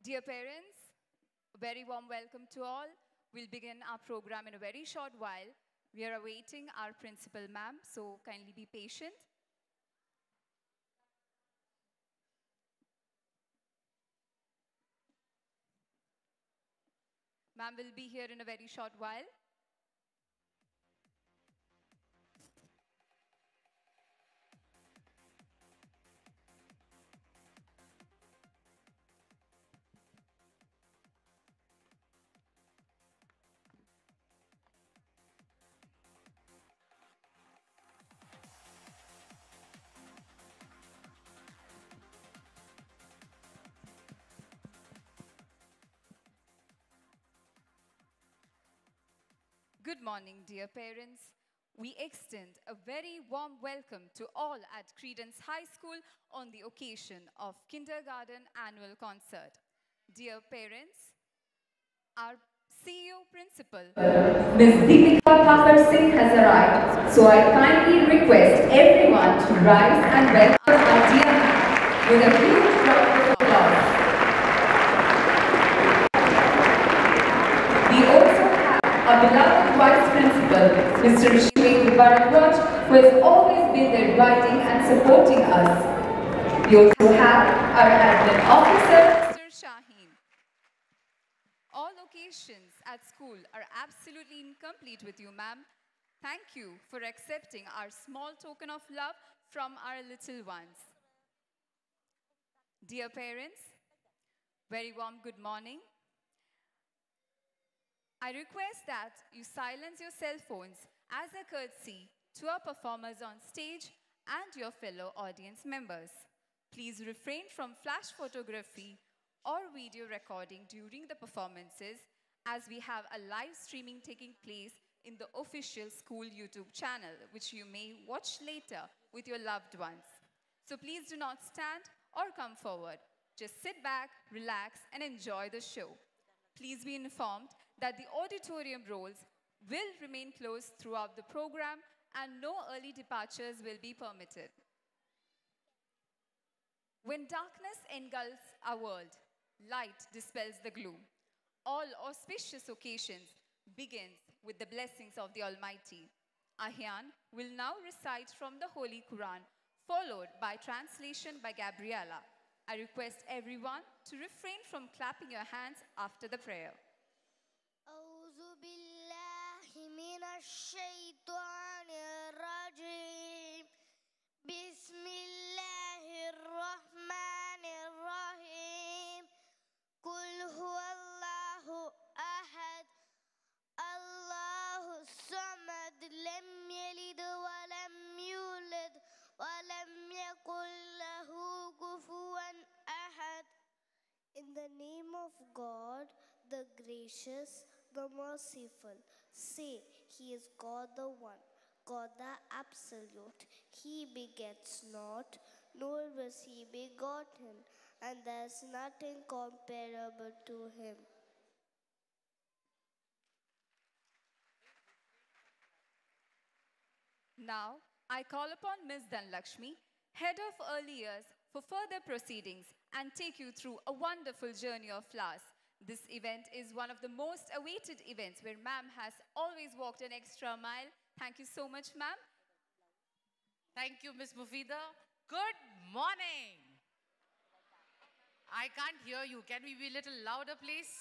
Dear parents, a very warm welcome to all. We'll begin our program in a very short while. We are awaiting our principal, ma'am, so kindly be patient. Ma'am will be here in a very short while. Good morning, dear parents. We extend a very warm welcome to all at Credence High School on the occasion of Kindergarten Annual Concert. Dear parents, our CEO Principal, Ms. Deepika Thakur Singh has arrived, so I kindly request everyone to rise and welcome our dear ma'am with a huge round of applause. We also have our beloved Vice Principal, Mr. Shweta Bharadwaj, who has always been there guiding and supporting us. We also have our Admin Officer, Mr. Shaheen. All occasions at school are absolutely incomplete with you, ma'am. Thank you for accepting our small token of love from our little ones. Dear parents, very warm good morning. I request that you silence your cell phones as a courtesy to our performers on stage and your fellow audience members. Please refrain from flash photography or video recording during the performances, as we have a live streaming taking place in the official school YouTube channel, which you may watch later with your loved ones. So please do not stand or come forward. Just sit back, relax, and enjoy the show. Please be informed that the auditorium roles will remain closed throughout the program and no early departures will be permitted. When darkness engulfs our world, light dispels the gloom. All auspicious occasions begins with the blessings of the Almighty. Ahyan will now recite from the Holy Quran, followed by translation by Gabriella. I request everyone to refrain from clapping your hands after the prayer. أعوذ بالله من الشيطان الرجيم بسم الله الرحمن الرحيم قل هو الله أحد الله الصمد لم يلد ولم يولد ولم يكن له كفوا أحد. In the name of God, the gracious, the merciful. Say, He is God the One, God the Absolute. He begets not, nor was He begotten, and there is nothing comparable to Him. Now, I call upon Ms. Dhanlakshmi, Head of Early Years, for further proceedings and take you through a wonderful journey of flowers. This event is one of the most awaited events where ma'am has always walked an extra mile. Thank you so much, ma'am. Thank you, Ms. Mufida. Good morning. I can't hear you. Can we be a little louder, please?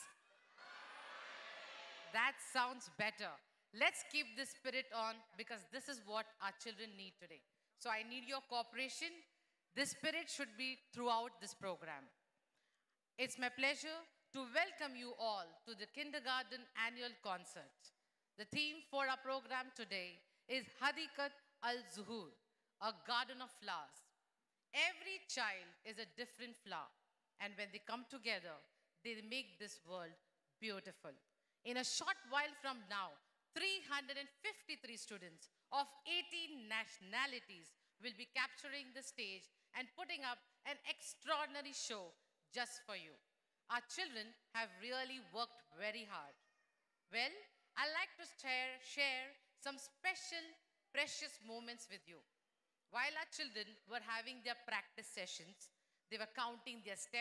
That sounds better. Let's keep this spirit on because this is what our children need today. So I need your cooperation. This spirit should be throughout this program. It's my pleasure to welcome you all to the Kindergarten Annual Concert. The theme for our program today is Hadikat al-Zuhur, a garden of flowers. Every child is a different flower, and when they come together, they make this world beautiful. In a short while from now, 353 students of 18 nationalities will be capturing the stage and putting up an extraordinary show just for you. Our children have really worked very hard. Well, I'd like to share some special, precious moments with you. While our children were having their practice sessions, they were counting their steps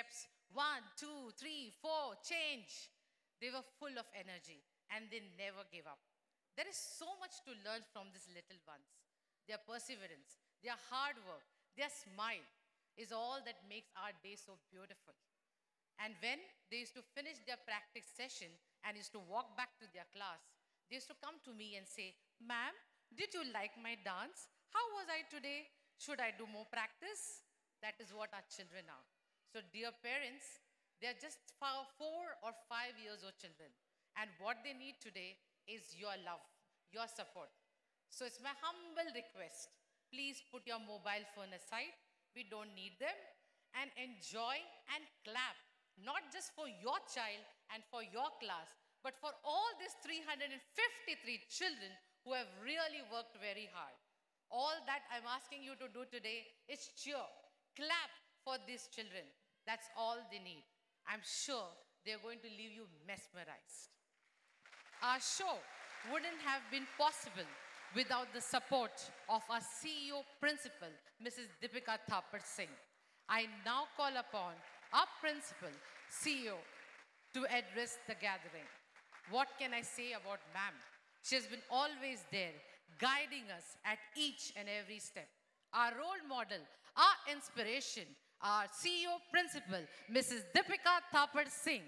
1, 2, 3, 4, change. They were full of energy and they never gave up. There is so much to learn from these little ones. Their perseverance, their hard work, their smile is all that makes our day so beautiful. And when they used to finish their practice session and used to walk back to their class, they used to come to me and say, "Ma'am, did you like my dance? How was I today? Should I do more practice?" That is what our children are. So, dear parents, they are just 4 or 5 years old children. And what they need today is your love, your support. So, it's my humble request. Please put your mobile phone aside. We don't need them. And enjoy and clap, not just for your child and for your class, but for all these 353 children who have really worked very hard. All that I'm asking you to do today is cheer, clap for these children. That's all they need. I'm sure they're going to leave you mesmerized. Our show wouldn't have been possible without the support of our CEO principal, Mrs. Deepika Thapar Singh. I now call upon our principal, CEO, to address the gathering. What can I say about ma'am? She has been always there, guiding us at each and every step. Our role model, our inspiration, our CEO principal, Mrs. Deepika Thapar Singh.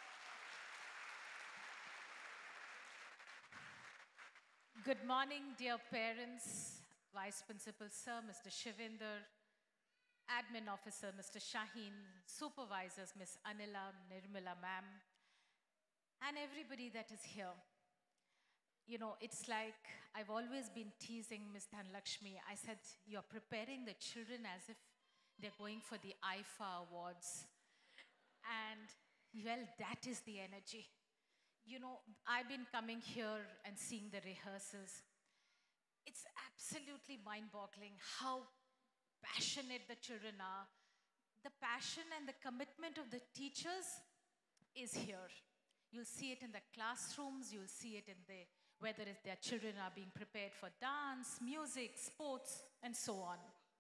Good morning, dear parents, Vice Principal Sir, Mr. Shivinder, Admin Officer, Mr. Shaheen, Supervisors, Ms. Anila, Nirmala ma'am, and everybody that is here. You know, it's like I've always been teasing Ms. Dhanlakshmi. I said, you're preparing the children as if they're going for the IFA awards. And, well, that is the energy. You know, I've been coming here and seeing the rehearsals. It's absolutely mind-boggling how passionate the children are. The passion and the commitment of the teachers is here. You'll see it in the classrooms, you'll see it in the, whether it's their children are being prepared for dance, music, sports, and so on.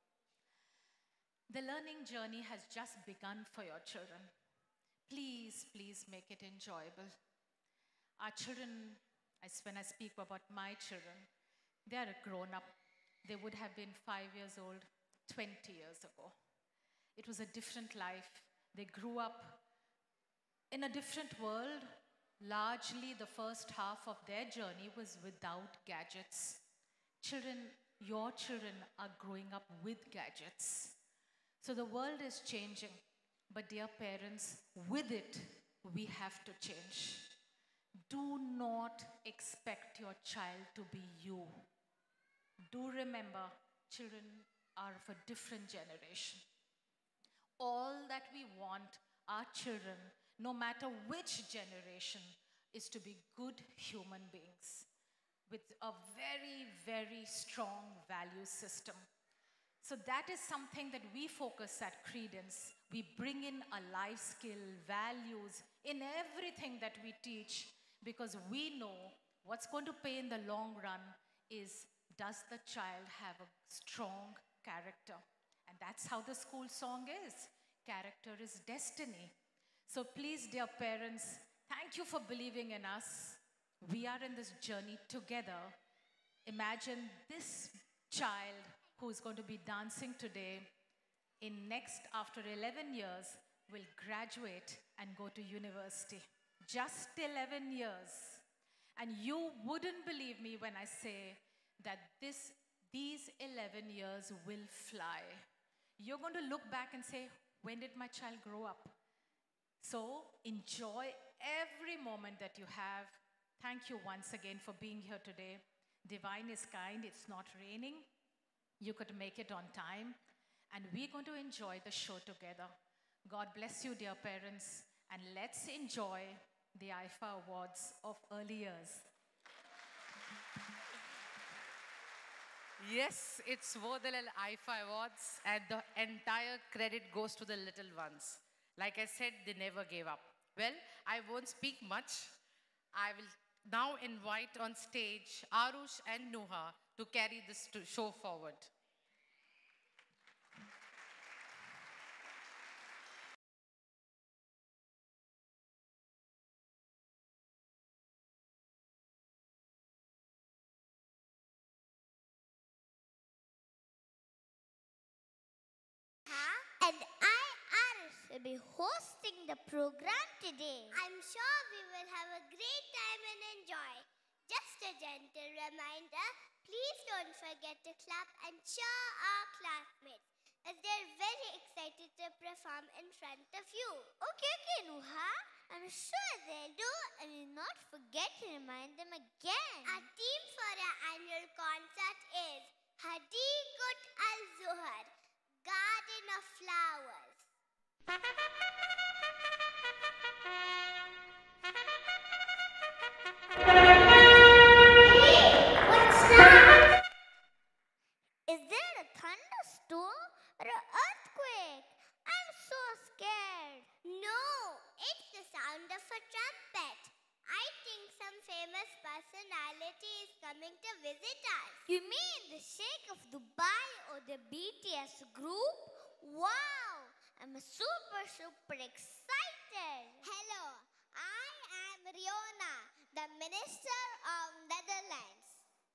The learning journey has just begun for your children. Please, please make it enjoyable. Our children, when I speak about my children, they are grown up. They would have been 5 years old 20 years ago. It was a different life. They grew up in a different world. Largely, the first half of their journey was without gadgets. Children, your children are growing up with gadgets. So the world is changing. But dear parents, with it, we have to change. Do not expect your child to be you. Do remember, children are of a different generation. All that we want our children, no matter which generation, is to be good human beings with a very, very strong value system. So that is something that we focus at Credence. We bring in a life skill, values in everything that we teach, because we know what's going to pay in the long run is, does the child have a strong character? And that's how the school song is. Character is destiny. So please, dear parents, thank you for believing in us. We are in this journey together. Imagine this child who is going to be dancing today, after 11 years, will graduate and go to university. Just 11 years. And you wouldn't believe me when I say that these 11 years will fly. You're going to look back and say, when did my child grow up? So enjoy every moment that you have. Thank you once again for being here today. Divine is kind, it's not raining. You could make it on time. And we're going to enjoy the show together. God bless you, dear parents. And let's enjoy the IFA Awards of early years. Yes, it's Vodalal IFA Awards, and the entire credit goes to the little ones. Like I said, they never gave up. Well, I won't speak much. I will now invite on stage Arush and Nuha to carry this show forward. will be hosting the program today. I'm sure we will have a great time and enjoy. Just a gentle reminder, please don't forget to clap and cheer our classmates, as they're very excited to perform in front of you. Okay, Nuha. I'm sure they'll do, and will not forget to remind them again. Our theme for our annual concert is Hadiqat al-Zuhar, Garden of Flowers. What's that? Is there a thunderstorm or an earthquake? I'm so scared. No, it's the sound of a trumpet. I think some famous personality is coming to visit us. You mean the Sheikh of Dubai or the BTS group? Wow, I'm super excited. Hello, I am Riona, the Minister of Netherlands.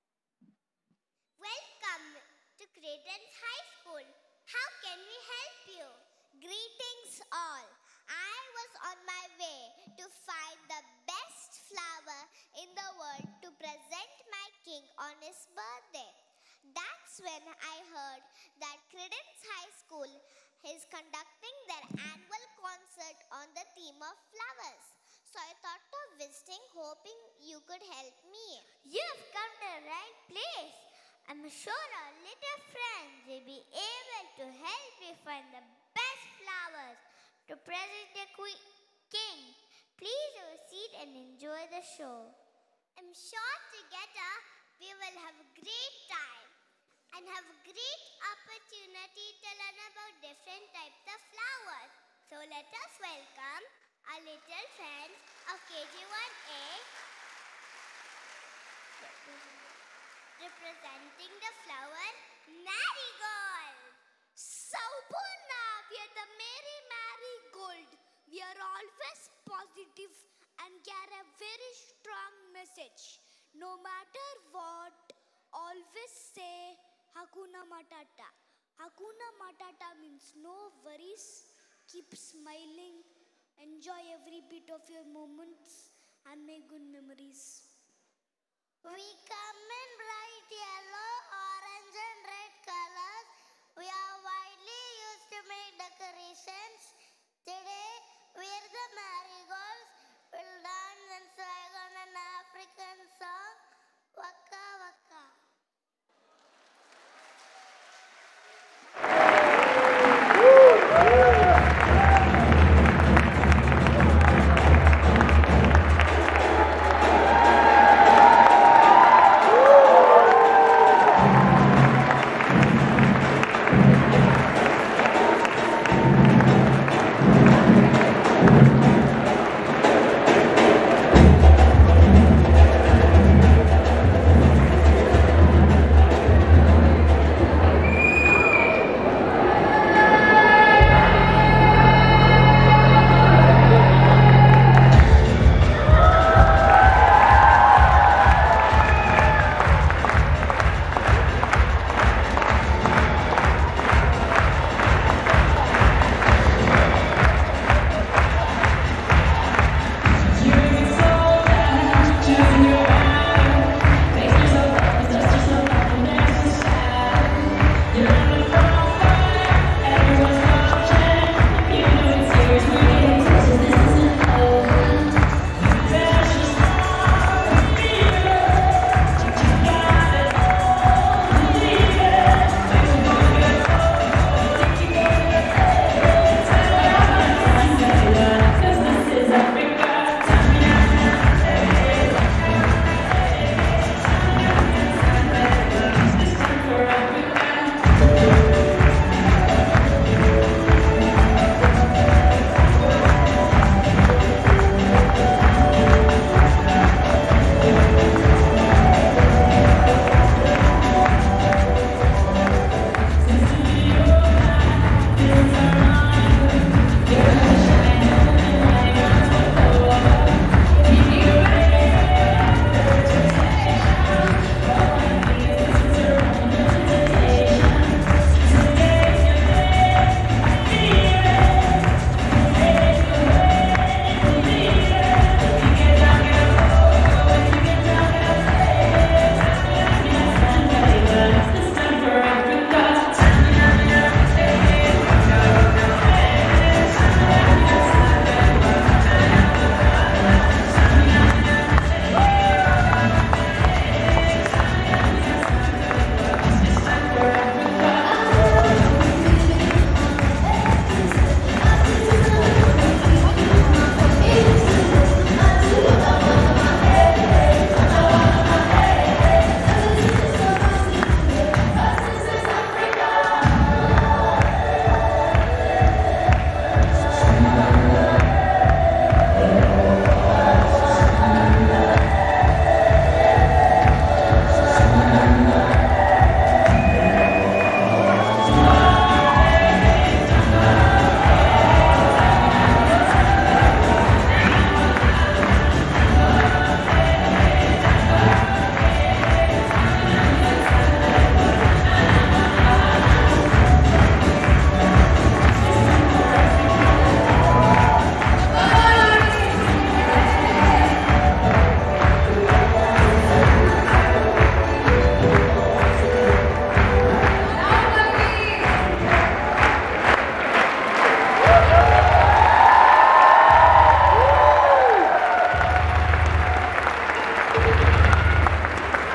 Welcome to Credence High School. How can we help you? Greetings all. I was on my way to find the best flower in the world to present my king on his birthday. That's when I heard that Credence High School is conducting their annual concert on the theme of flowers. So I thought of visiting, hoping you could help me. You've come to the right place. I'm sure our little friends will be able to help you find the best flowers to present the king. Please have a seat and enjoy the show. I'm sure together we will have a great time and have a great opportunity to learn about different types of flowers. So let us welcome our little friends of KG1A representing the flower marigold. Saupurna, we are the Mary Marigold. We are always positive and carry a very strong message. No matter what, always say Hakuna Matata. Hakuna Matata means no worries, keep smiling, enjoy every bit of your moments and make good memories. We come in bright yellow, orange and red colors. We are widely used to make decorations. Today, we are the marigolds. We'll dance and swag on an African song, Waka Waka.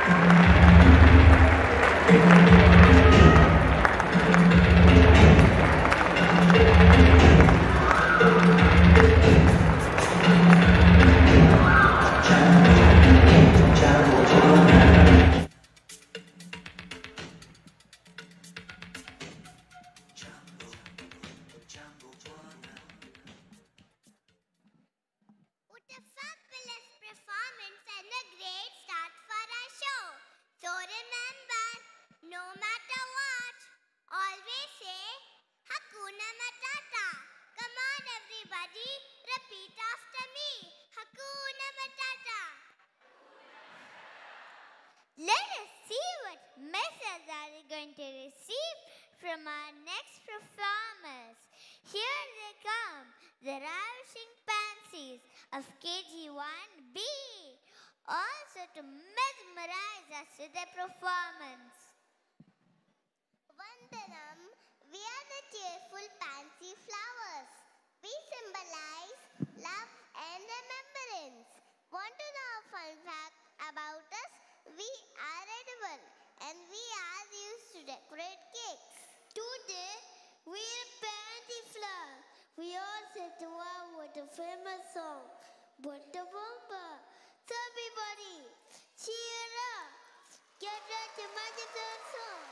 What a fabulous performance and a great start for our show. So remember, no matter what, always say Hakuna Matata. Come on everybody, repeat after me. Hakuna Matata. Let us see what message are we going to receive from our next performers. Here they come, the ravishing pansies of KG1B, also to mesmerize us with their performance. Vandanam, we are the cheerful pansy flowers. We symbolize love and remembrance. Want to know a fun fact about us? We are edible and we are used to decorate cakes. Today, we are pansy flower. We all set to wow with a famous song, Butta Bomba. So everybody, cheer up. Get ready to magical song.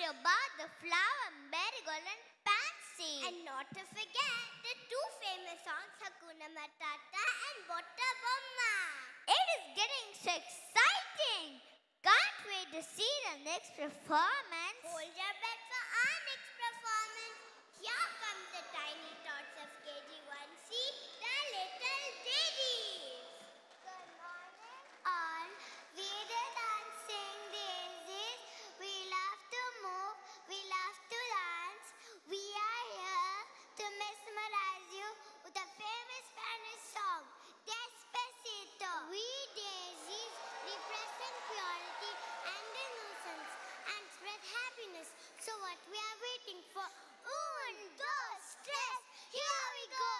about the flower, marigold and pansy. And not to forget the two famous songs, Hakuna Matata and Botta Bomma. It is getting so exciting. Can't wait to see the next performance. Hold your breath for our next performance. Here come the tiny tots of KG1C, the little daddies. Good morning all. We the dancing daisies. We love to move. We love to dance. We are here to mesmerize you with a famous Spanish song, Despacito. We daisies represent purity and innocence and spread happiness. So what we are waiting for? Un, dos, tres, here we go!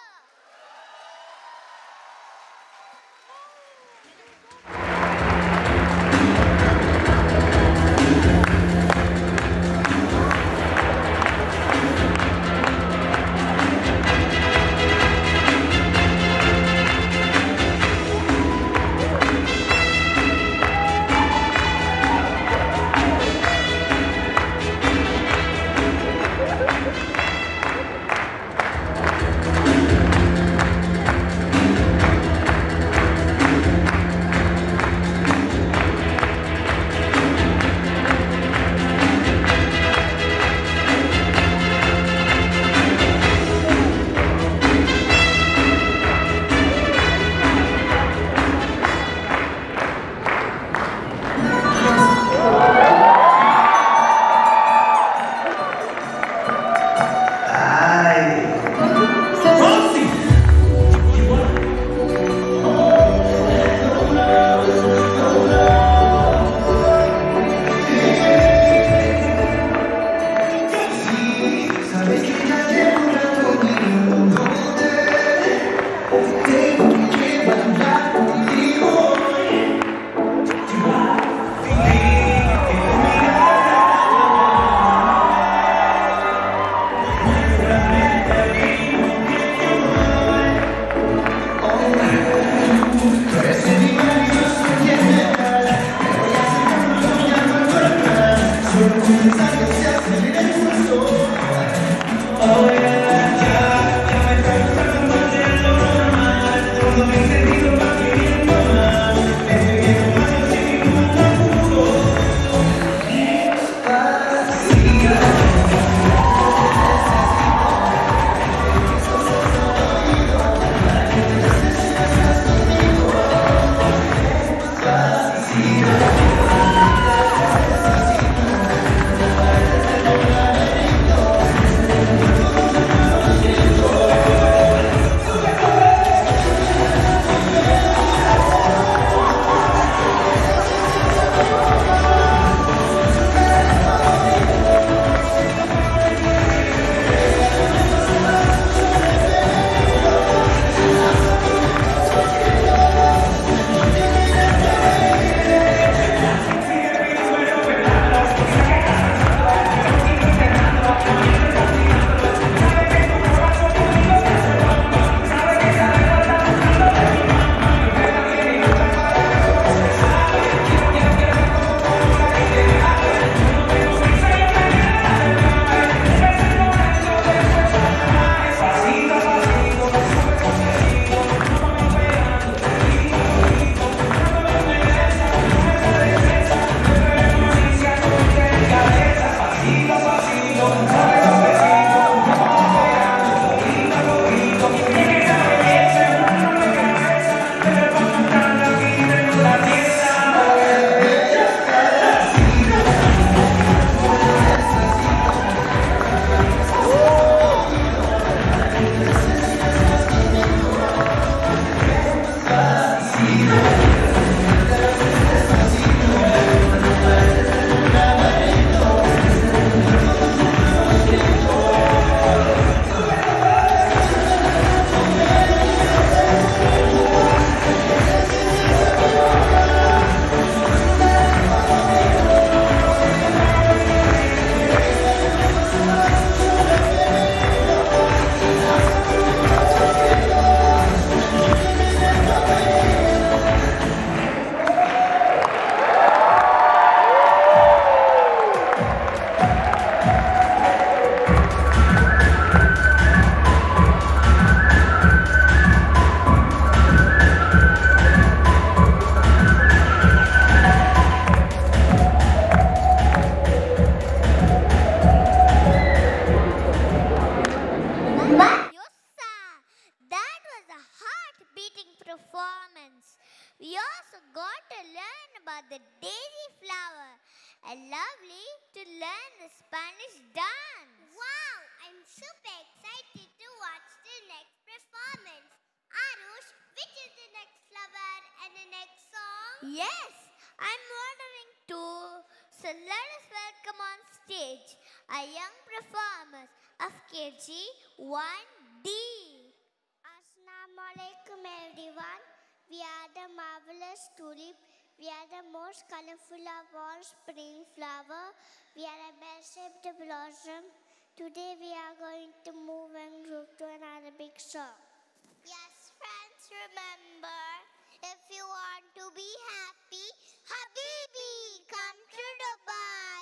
then the Spanish dance. Wow, I'm super excited to watch the next performance. Arush, which is the next flower and the next song? Yes, I'm wondering too. So let us welcome on stage our young performers of KG 1D. Assalamualaikum everyone. We are the marvelous tulip. We are the most colorful of all spring flower. We are a bell-shaped blossom. Today we are going to move and groove to an Arabic song. Yes, friends, remember, if you want to be happy, Habibi, come to Dubai.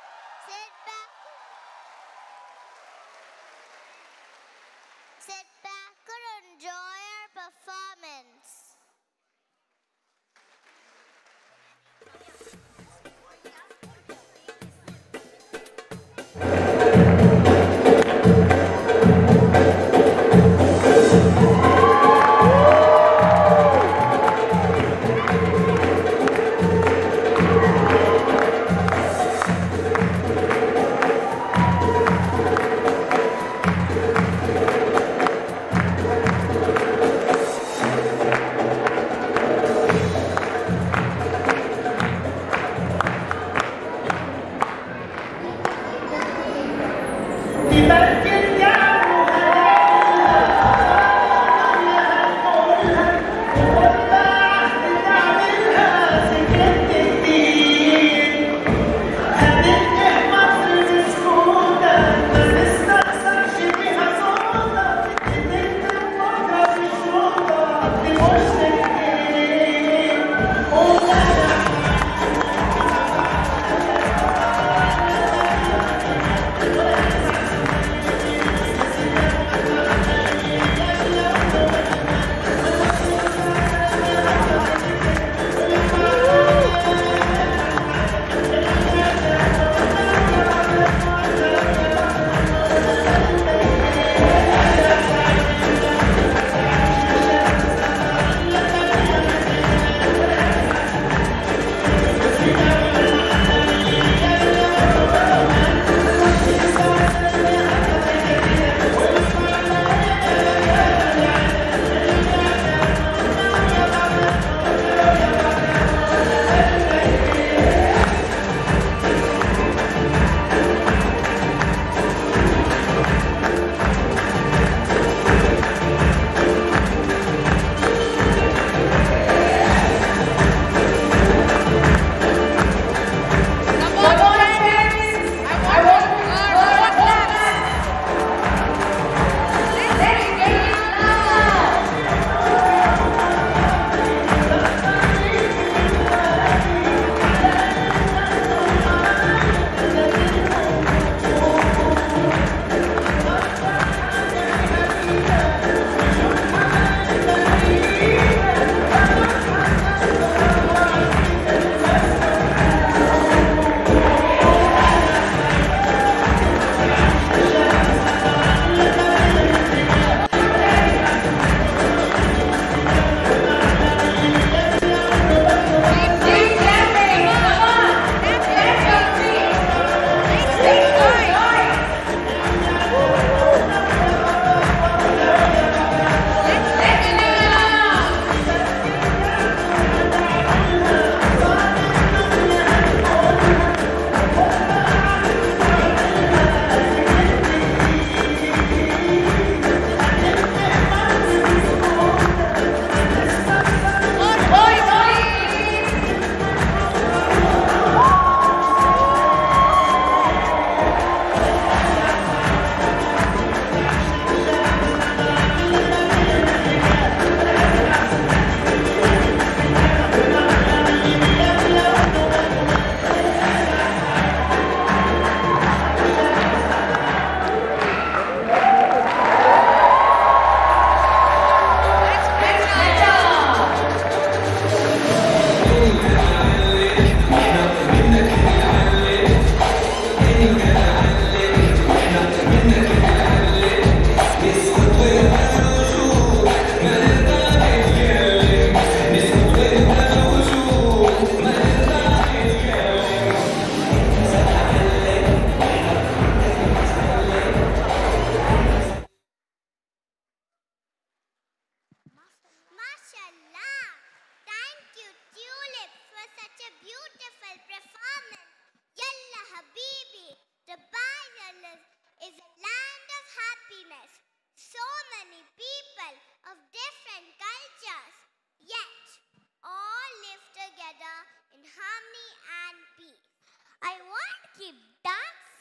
Sit back and enjoy our performance.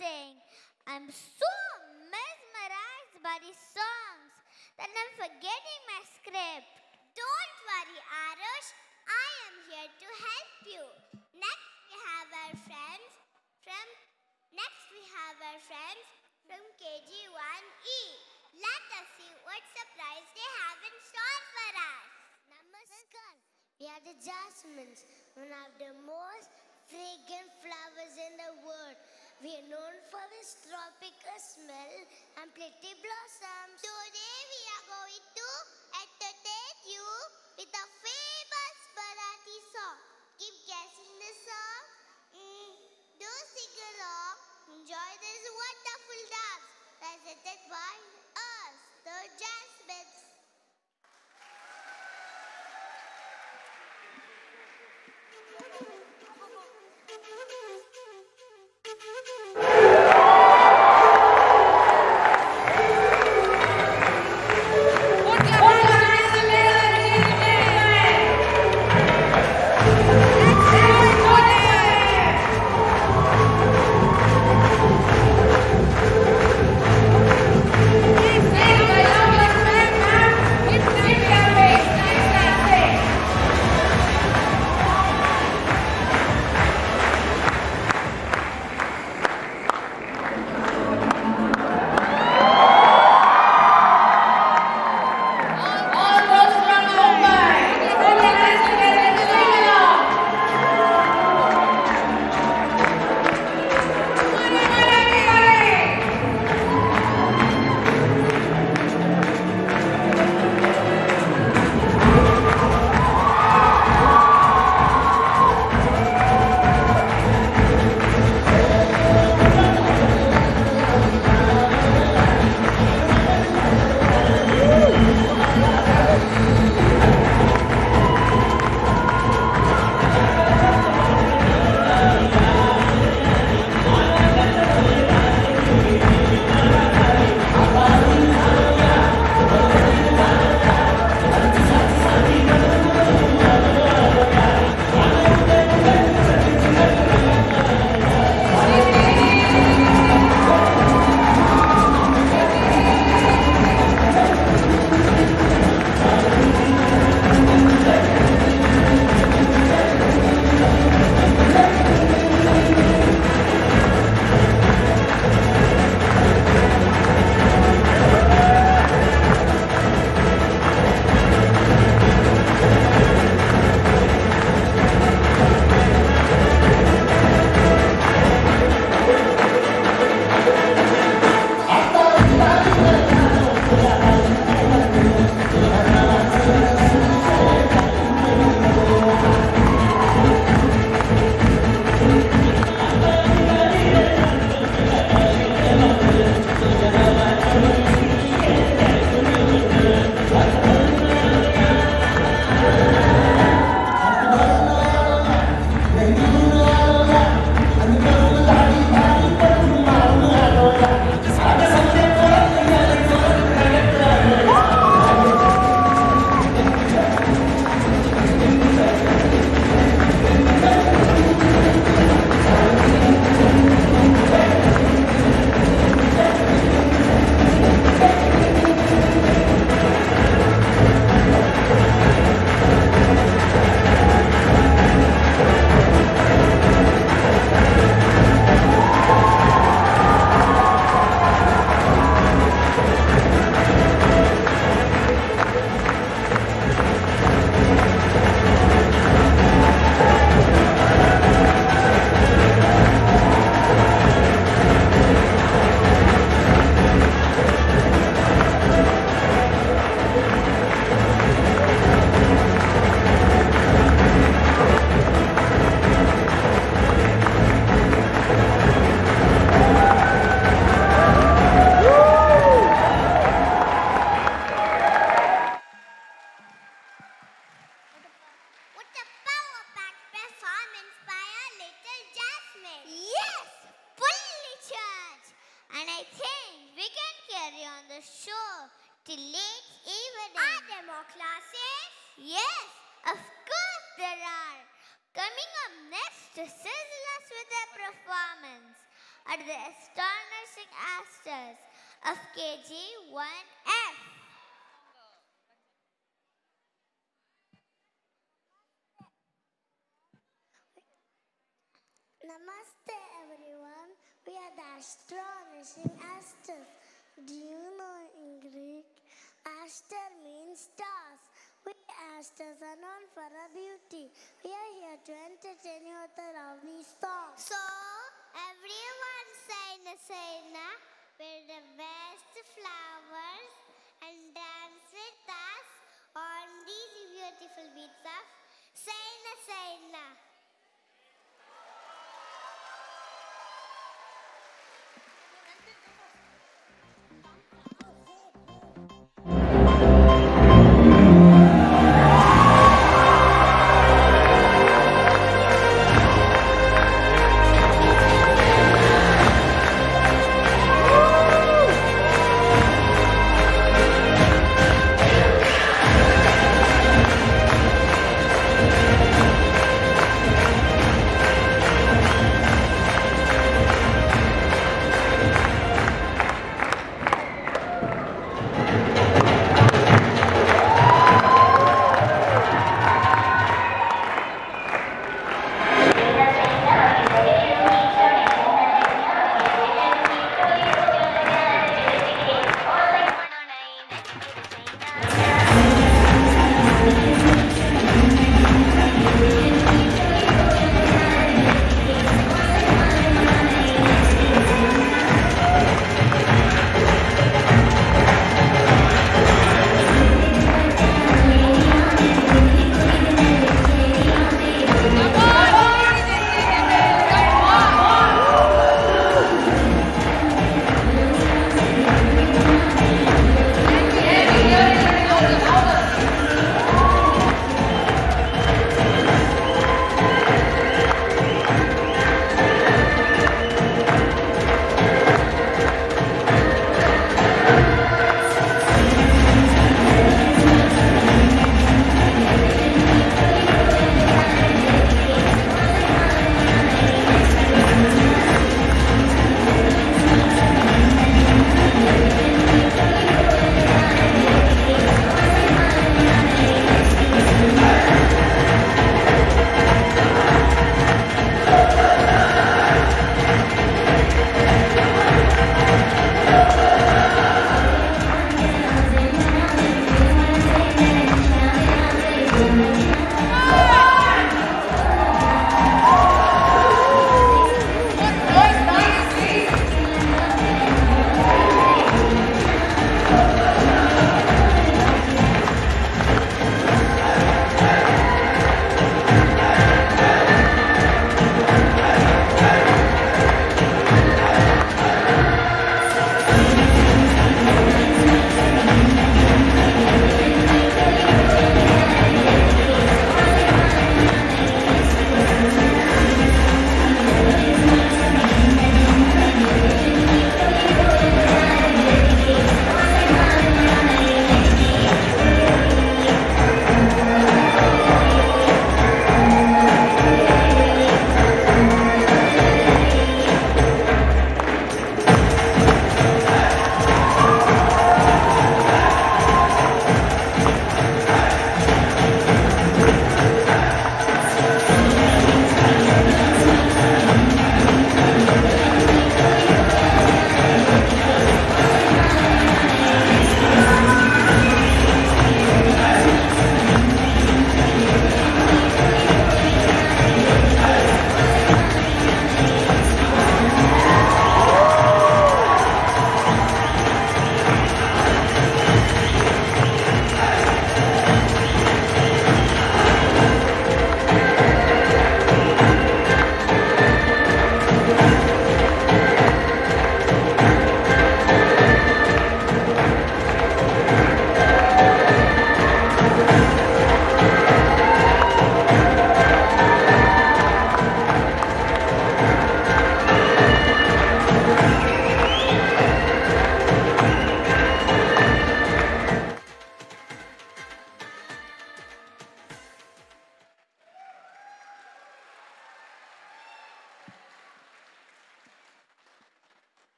dancing. I'm so mesmerized by these songs that I'm forgetting my script. Don't worry, Arush. I am here to help you. Next, we have our friends from KG1E. Let us see what surprise they have in store for us. Namaskar. We are the jasmines, one of the most fragrant flowers in the world. We are known for its tropical smell and pretty blossoms. Today we are going to entertain you with a famous Marathi song. Keep guessing the song. Do sing along. Enjoy this wonderful dance presented by us, the Jasmines. till late evening. Are there more classes? Yes, of course there are. Coming up next to sizzle us with their performance are the astonishing asters of KG 1F. Namaste everyone. We are the astonishing asters. Do you know in Greek, aster means stars. We asters are known for our beauty. We are here to entertain you with a lovely song. So, everyone say na, we're the best flowers and dance with us on these beautiful beats of say na.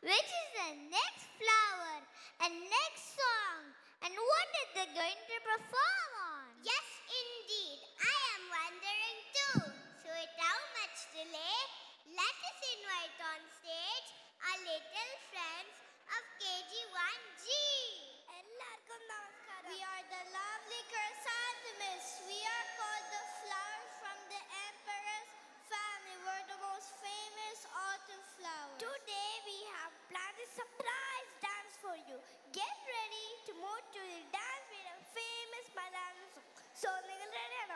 which is the next flower and next song, and what is they going to perform on? Yes, indeed. I am wondering too. So without much delay, let us invite on stage our little friends of KG1G. We are the lovely chrysanthemums. We are called the flowers from the emperor's family. We're the most famous autumn flowers. Today we have planned a surprise dance for you. Get ready to move to the dance with a famous banana song. So, നിങ്ങൾ ready?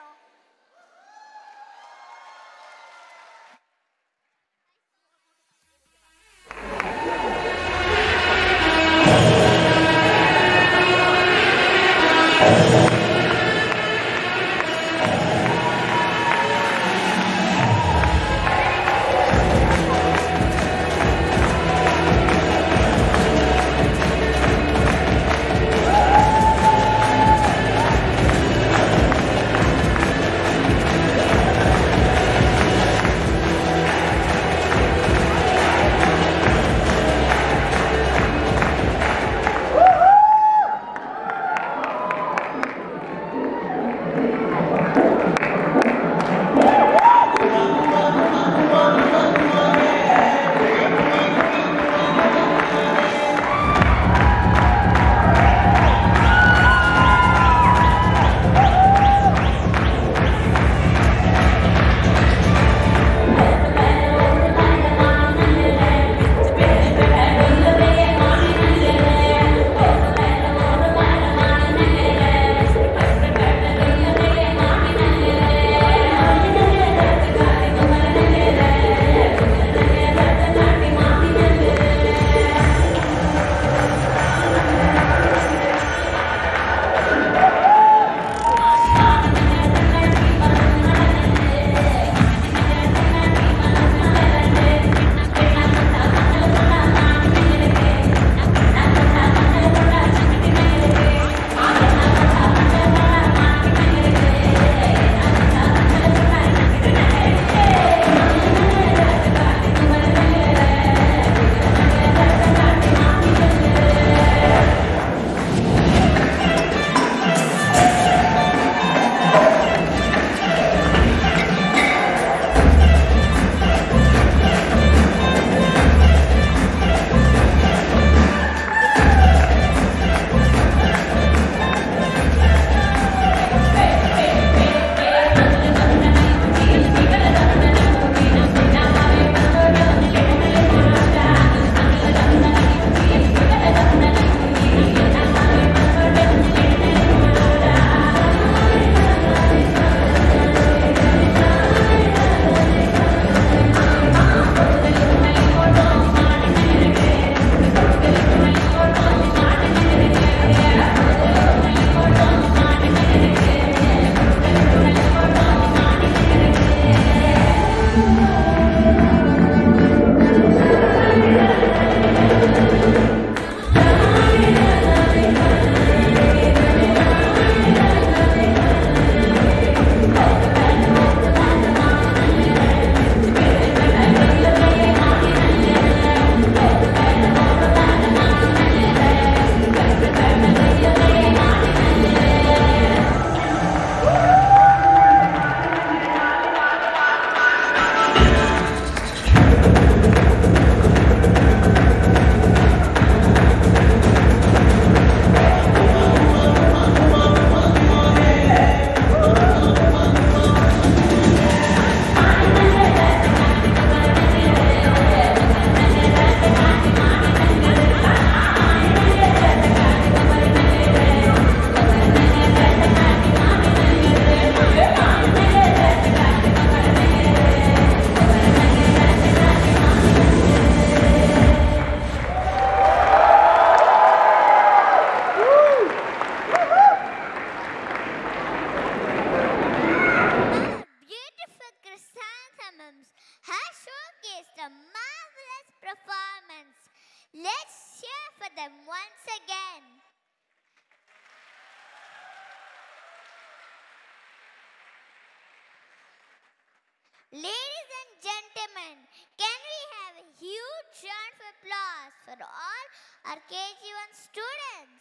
Ladies and gentlemen, can we have have a huge round of applause for all our KG1 students.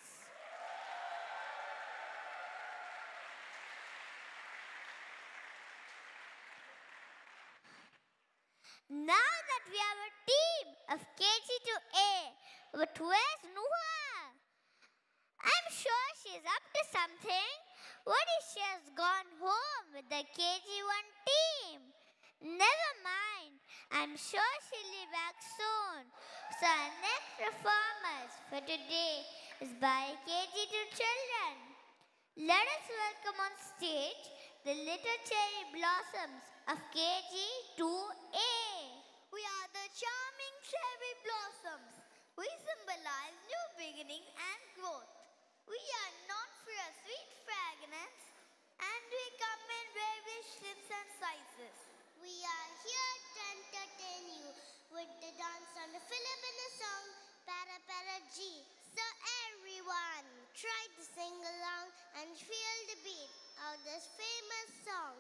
Now that we have a team of KG to A, but where's Nuha? I'm sure she's up to something. What if she has gone home with the KG1 team? Never mind. I'm sure she'll be back soon. So our next performance for today is by KG2 children. Let us welcome on stage the little cherry blossoms of KG2A. We are the charming cherry blossoms. We symbolize new beginnings and growth. We are known for our sweet fragrance, and we come in various shapes and sizes. We are here to entertain you with the dance on the Filipino song Para Para G. So everyone, try to sing along and feel the beat of this famous song.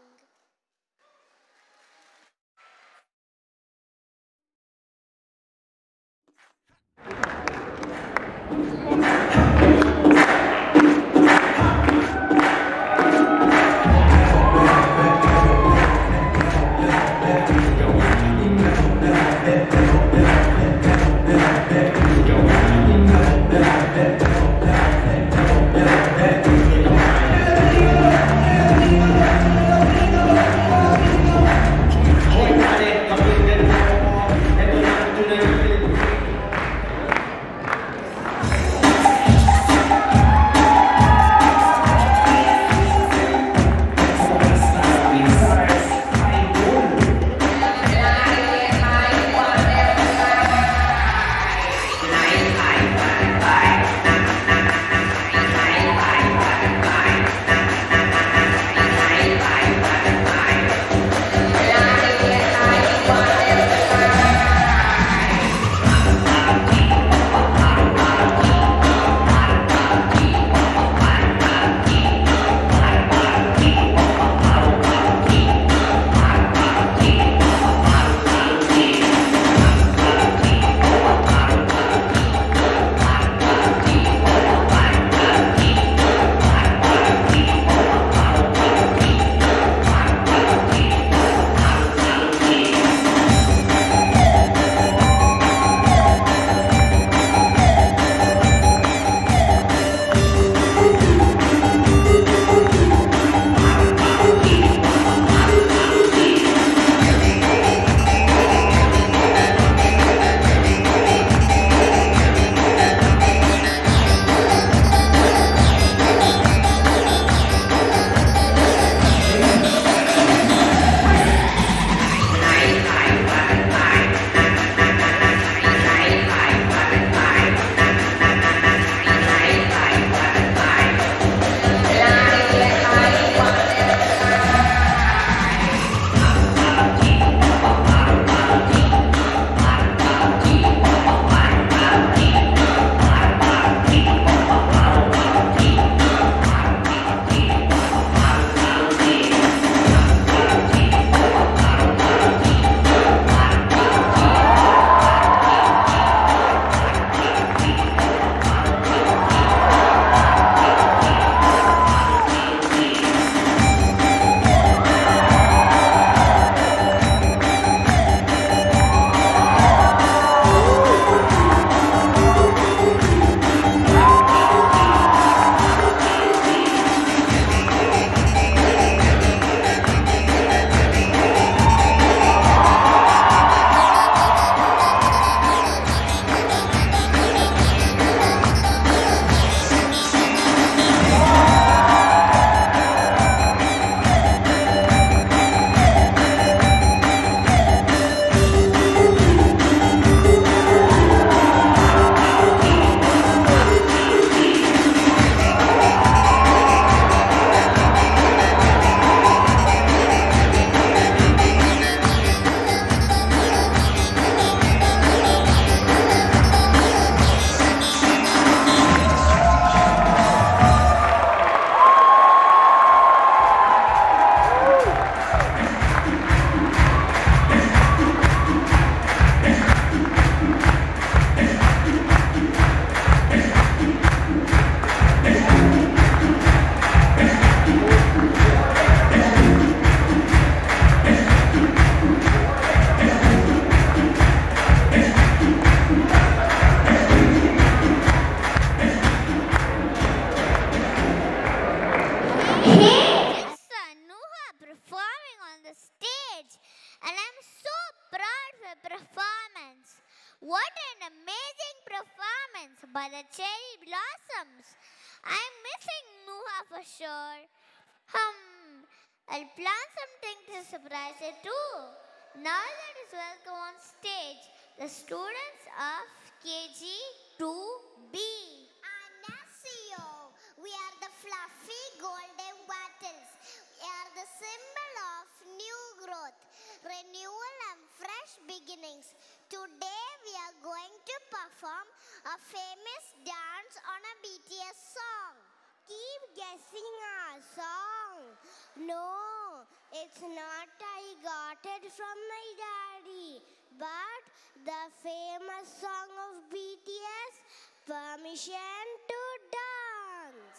I'm missing Nuha for sure. I'll plan something to surprise her too. Now let us welcome on stage the students of KG 2B. Anasio, we are the fluffy golden wattles. We are the symbol of new growth, renewal and fresh beginnings. Today we are going to perform a famous dance on a BTS song. Keep guessing our song. No, it's not. I got it from my daddy. But the famous song of BTS, Permission to Dance.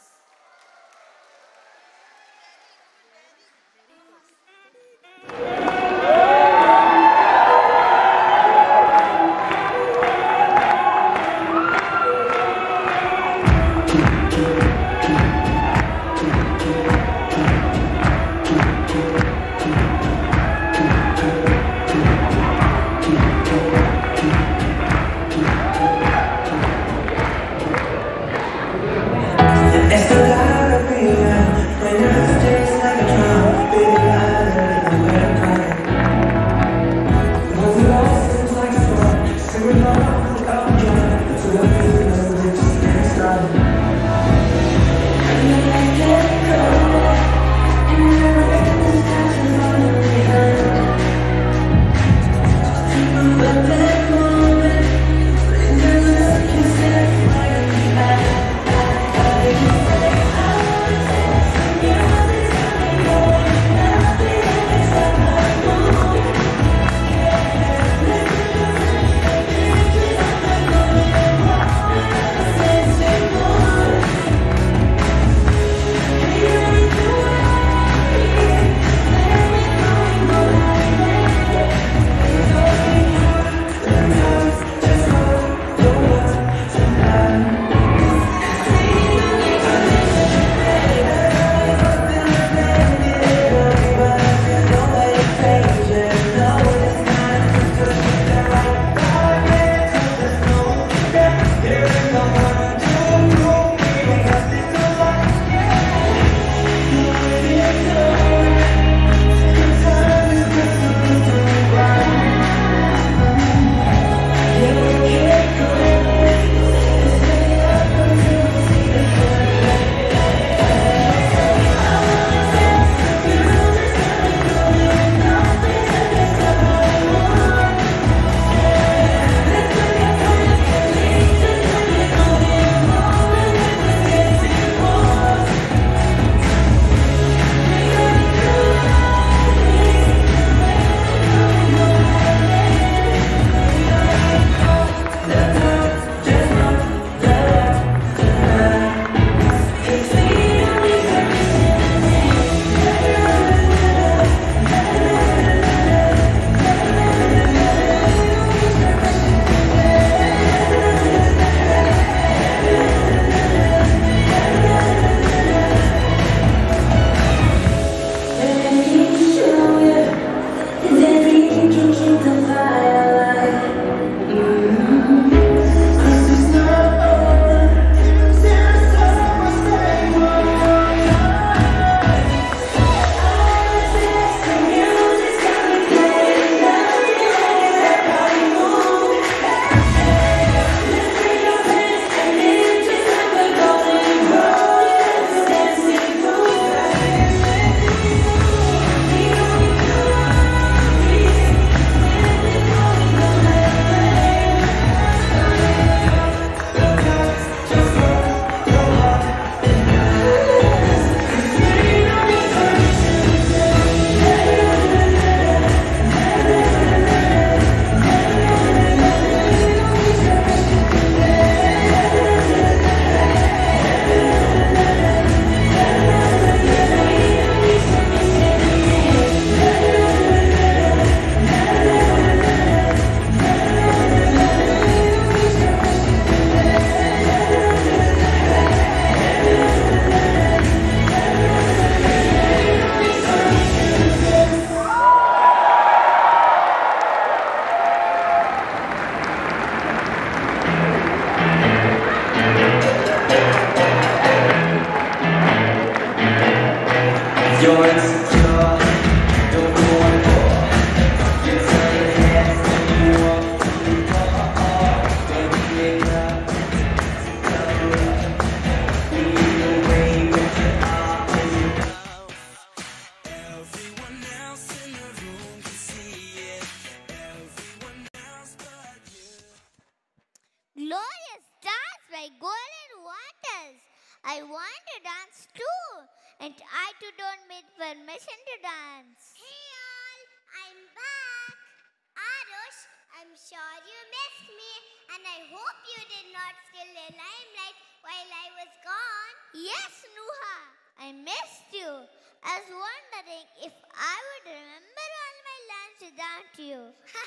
and I too don't need permission to dance. Hey all, I'm back. Arush, I'm sure you missed me, and I hope you did not steal the limelight while I was gone. Yes, Nuha, I missed you. I was wondering if I would remember all my lines without you.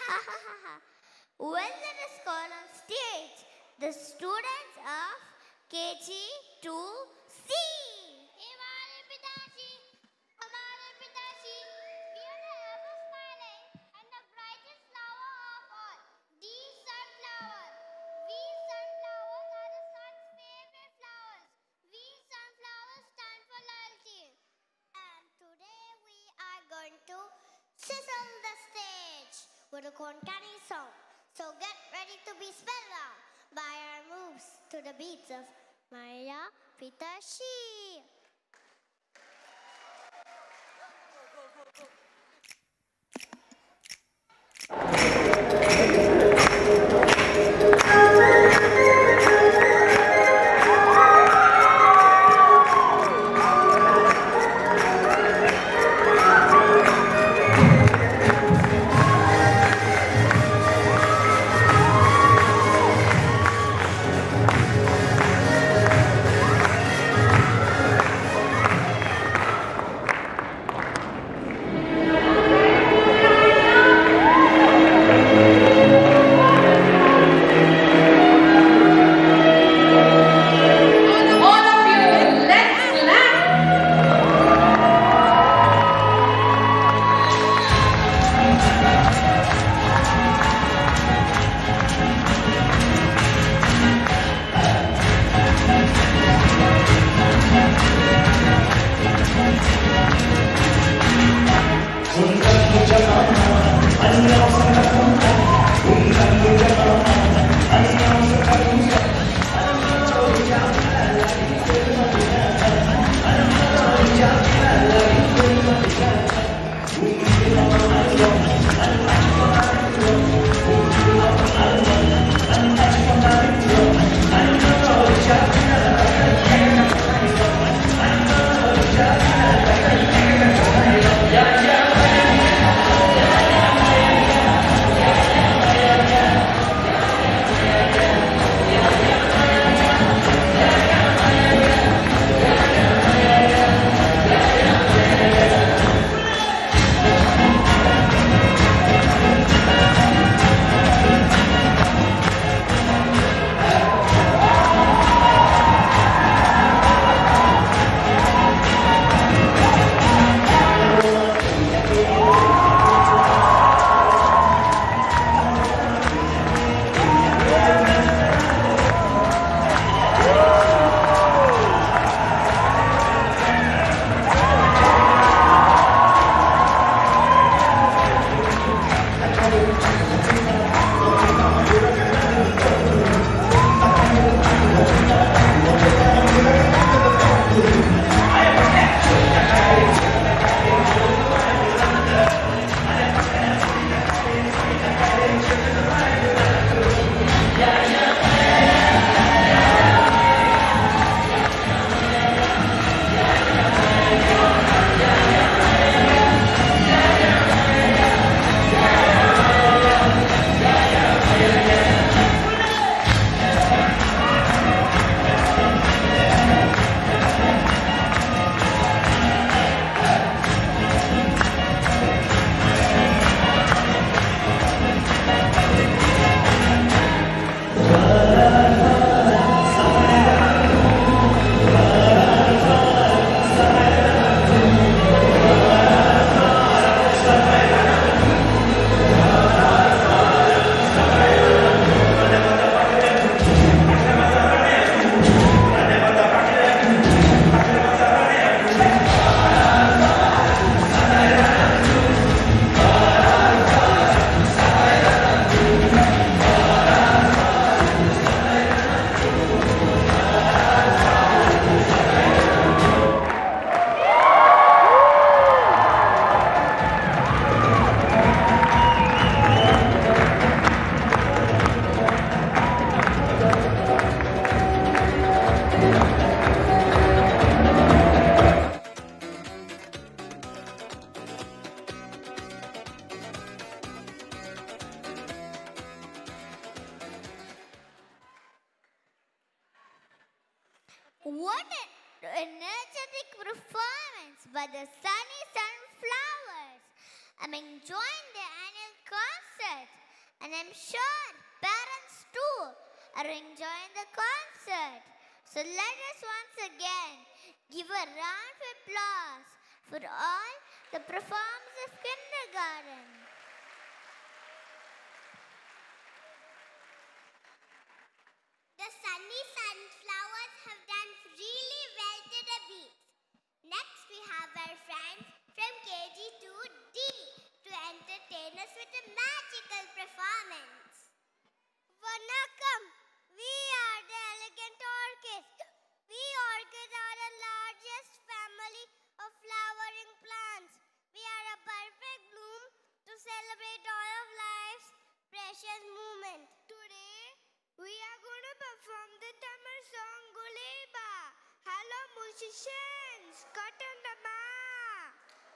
Well, let us call on stage the students of KG to C. Himare Pitaji, Hamare Pitaji, we are the ever smiling and the brightest flower of all, the sunflower. We sunflowers are the sun's favorite flowers. We sunflowers stand for loyalty. And today we are going to sizzle the stage with a Konkani song. So get ready to be spellbound by our moves to the beats of Maya Pitashi. music performance by the Sunny Sunflowers. I'm enjoying the annual concert, and I'm sure parents too are enjoying the concert. So let us once again give a round of applause for all the performers of kindergarten. The Sunny Sunflowers have done really well to the beat. Next, we have our friends from KG to D to entertain us with a magical performance. Vanakkam! We are the elegant orchids. We orchids are the largest family of flowering plants. We are a perfect bloom to celebrate all of life's precious moments. Today, we are going to perform the Tamil song Guleba. Hello musicians, cut on the mat.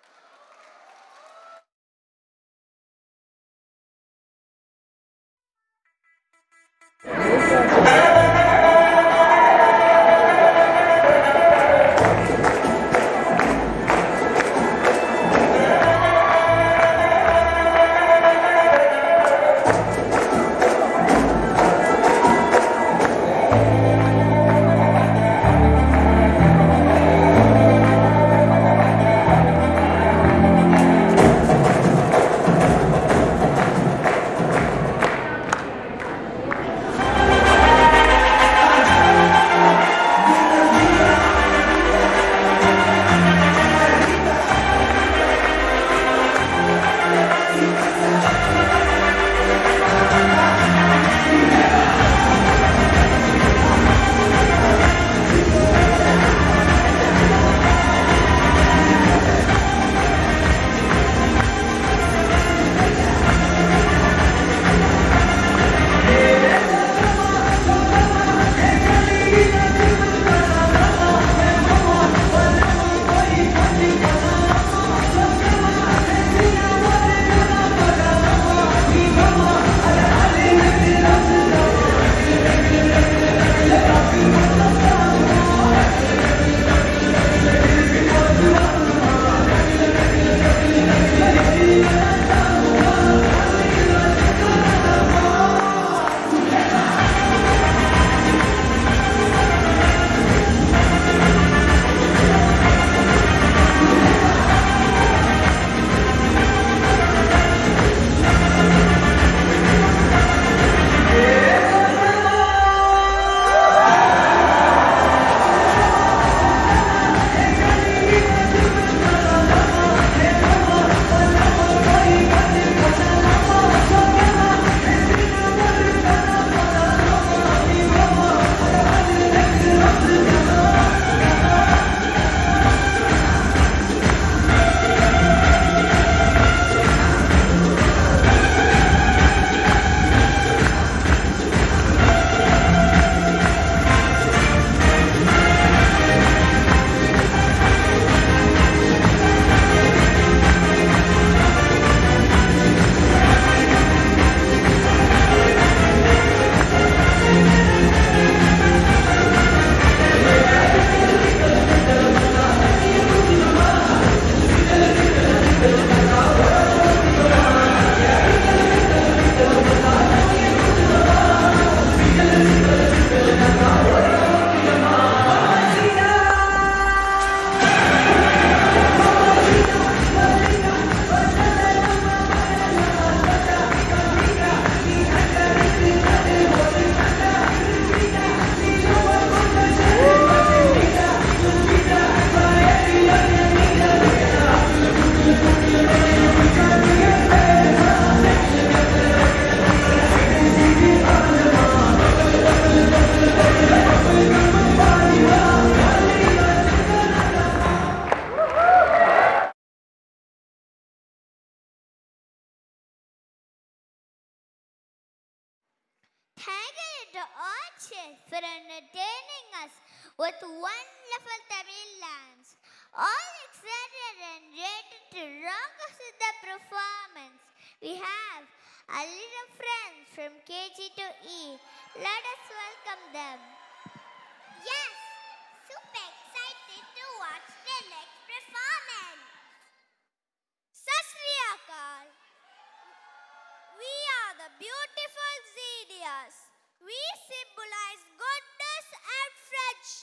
Thank you to Archie for entertaining us with wonderful Tamil lines. All excited and ready to rock us with the performance. We have our little friends from KG to E. Let us welcome them. Yes, super excited to watch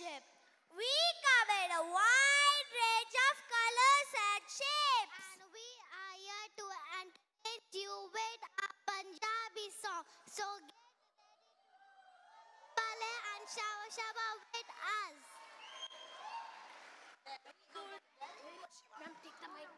worship. We covered a wide range of colors and shapes. And we are here to entertain you with a Punjabi song. So get ready and shower with us. Ma'am, take the mic.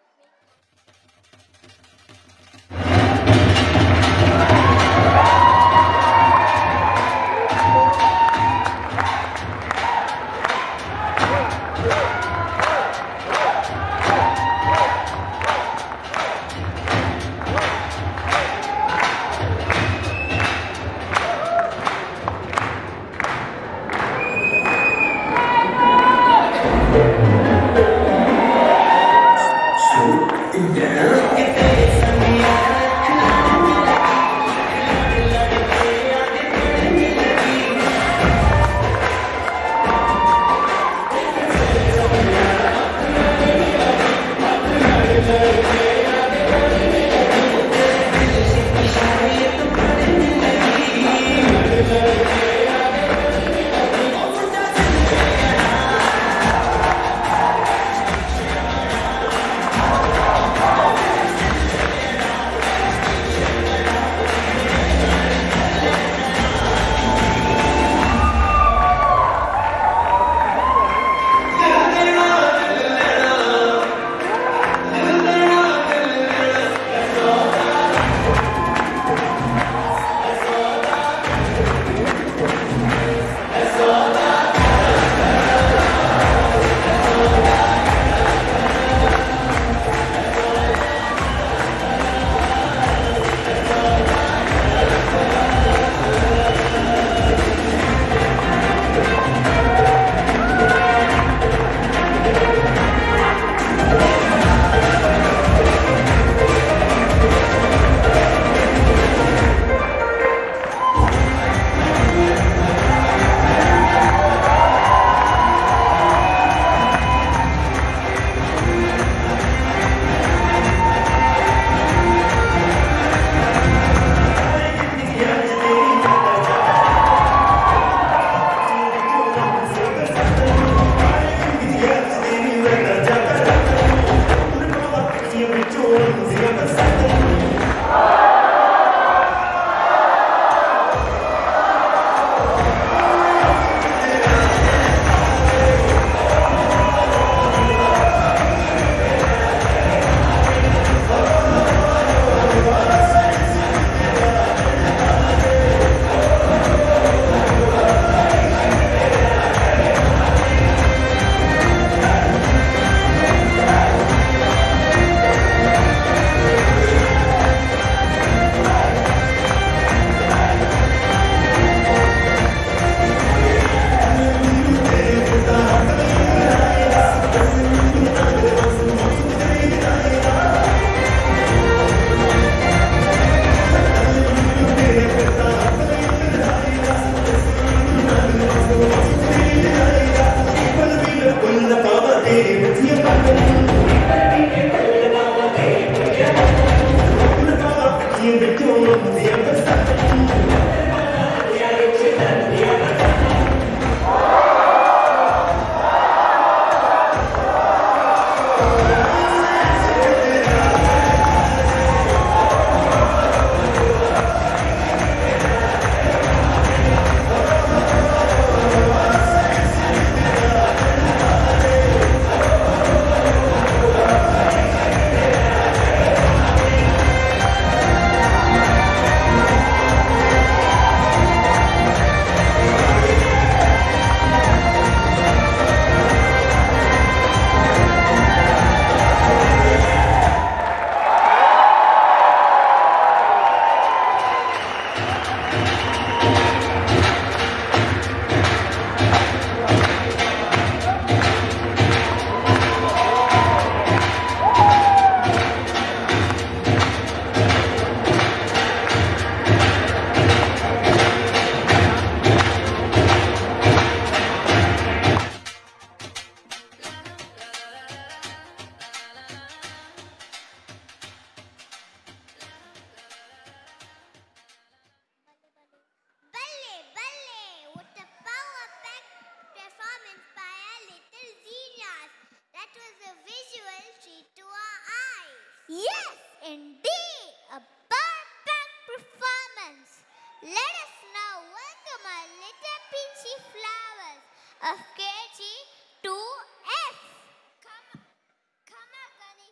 Yes, indeed, a perfect performance. Let us now welcome our little peachy flowers of KG 2F. Come on, Gani.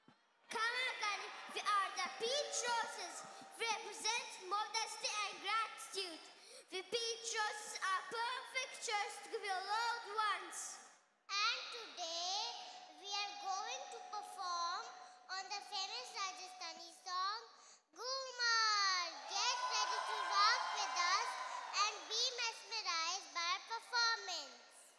We are the peach roses. We represent modesty and gratitude. The peach roses are perfect choice to give your loved ones. And today, we are going to perform on the famous Rajasthani song, Gumar. Get ready to rock with us and be mesmerized by our performance.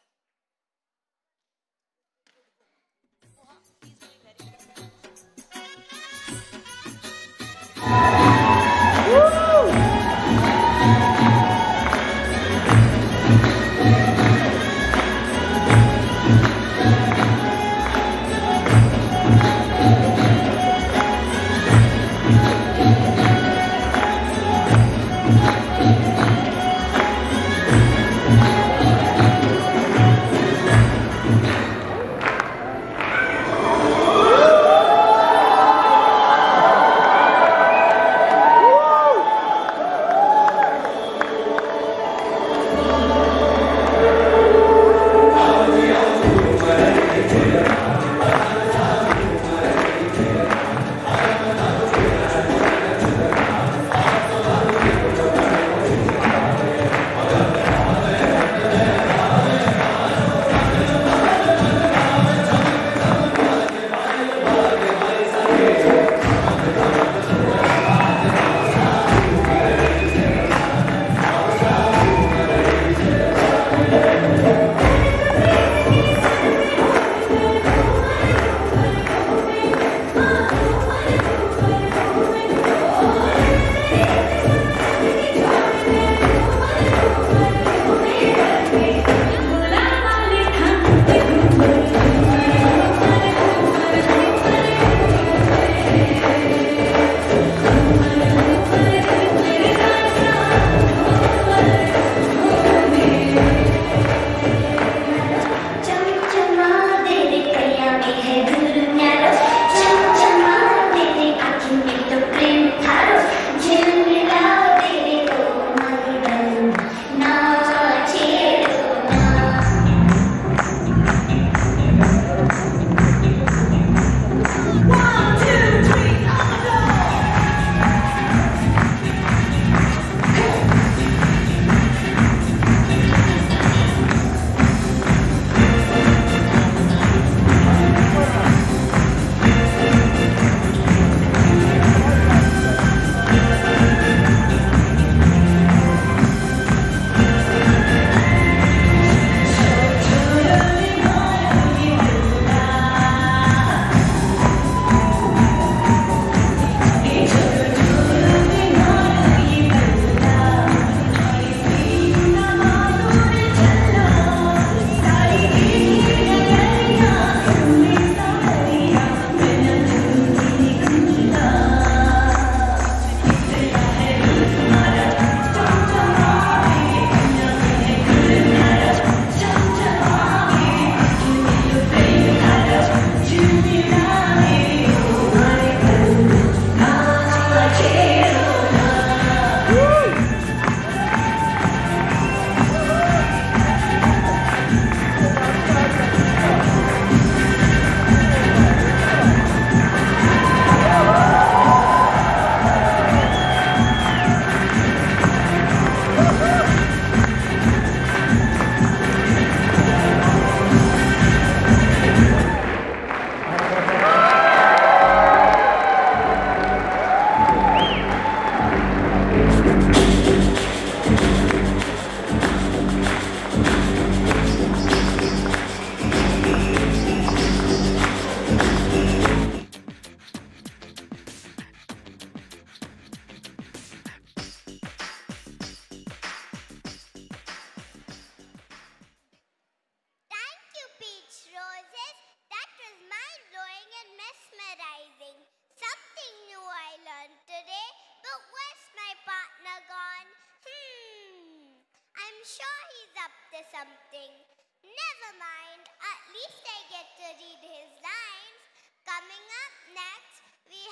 something. Never mind, at least I get to read his lines. Coming up next, we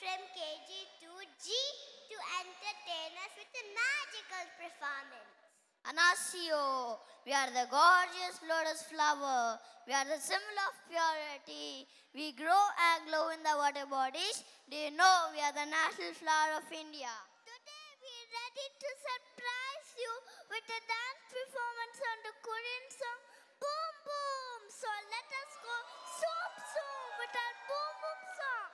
from KG to G to entertain us with a magical performance. Anasio, we are the gorgeous lotus flower. We are the symbol of purity. We grow and glow in the water bodies. Do you know we are the national flower of India? Today we are ready to surprise you with a dance performance on the Korean song Boom Boom. So let us go zoom zoom with our Boom Boom song.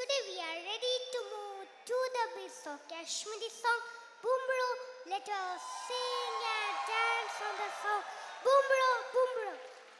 Today we are ready to move to the beat of Kashmiri song Boombro. Let us sing and dance on the song Boombro, Boombro.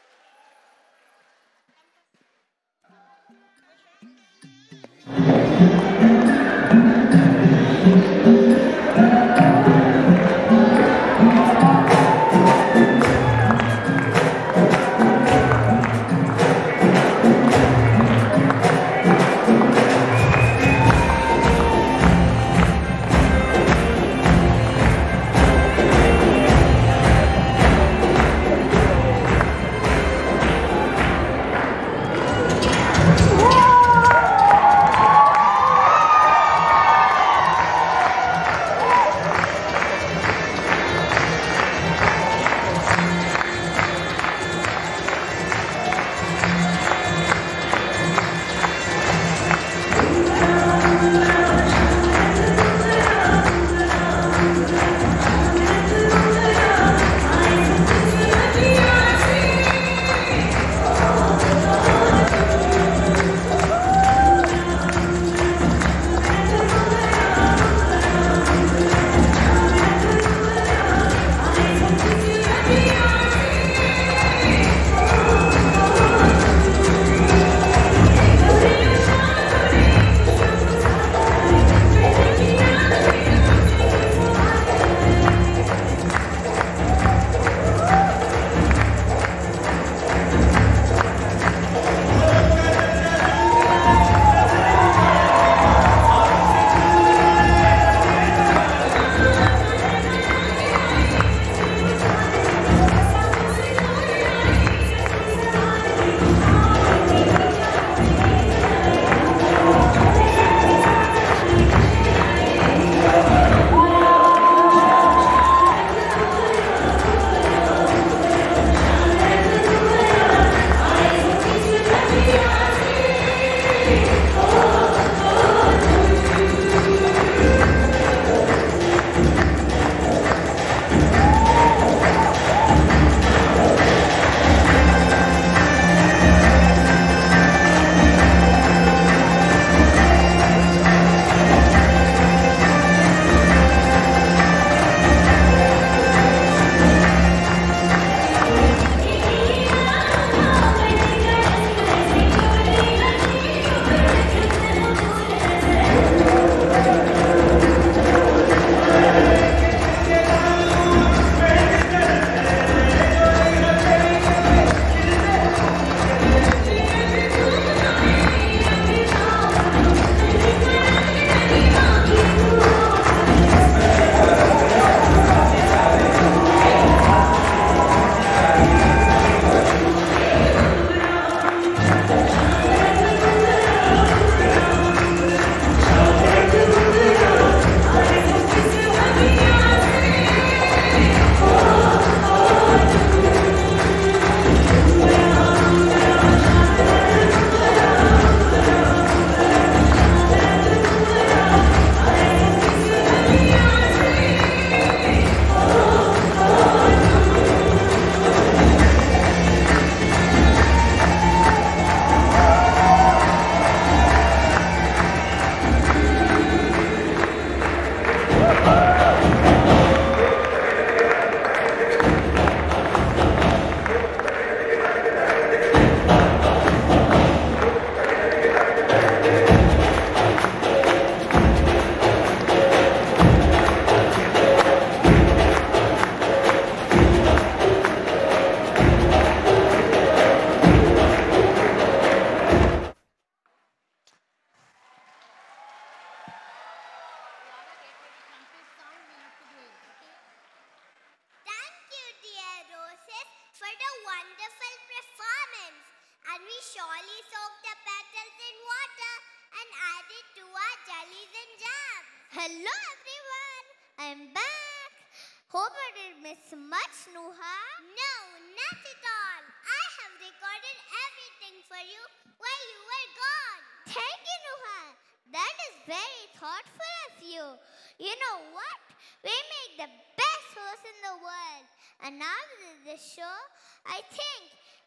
surely soak the petals in water and add it to our jellies and jam. Hello everyone, I'm back. Hope I didn't miss much, Nuha. No, not at all. I have recorded everything for you while you were gone. Thank you, Nuha. That is very thoughtful of you. You know what? We make the best host in the world. And after this show, I think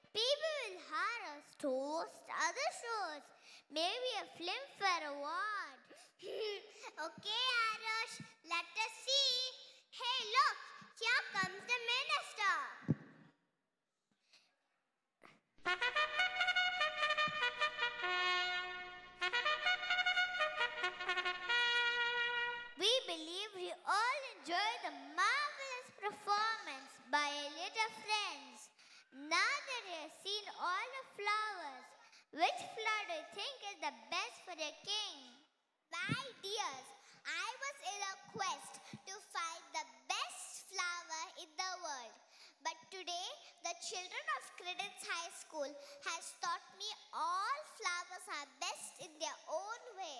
People will hire us to host other shows. Maybe a Filmfare award. Okay, Arush, let us see. Hey, look, here comes the minister. We believe you all enjoyed the marvelous performance by our little friends. Now that you have seen all the flowers, which flower do you think is the best for your king? My dears, I was in a quest to find the best flower in the world. But today, the children of Credence High School has taught me all flowers are best in their own way.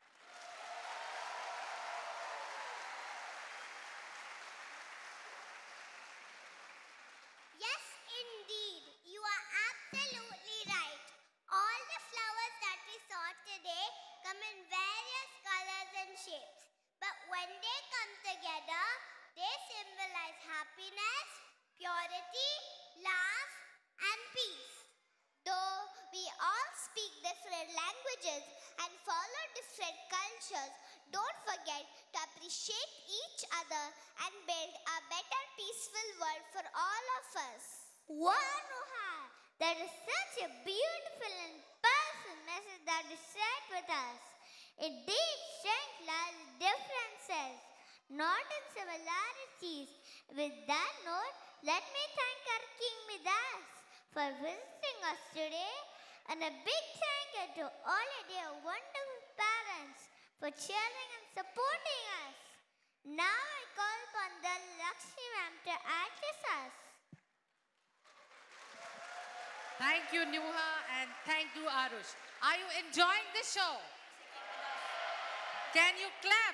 Yes, indeed. You are absolutely right. All the flowers that we saw today come in various colors and shapes. But when they come together, they symbolize happiness, purity, love, and peace. Though we all speak different languages and follow different cultures, don't forget to appreciate each other and build a better peaceful world for all of us. Wow, Nuha! That is such a beautiful and personal message that you shared with us. Indeed, strength lies in differences, not in similarities. With that note, let me thank our King Midas for visiting us today, and a big thank you to all of dear wonderful parents for cheering and supporting us. Now I call upon the Lakshmi ma'am to address us. Thank you, Nuha, and thank you, Arush. Are you enjoying the show? Can you clap?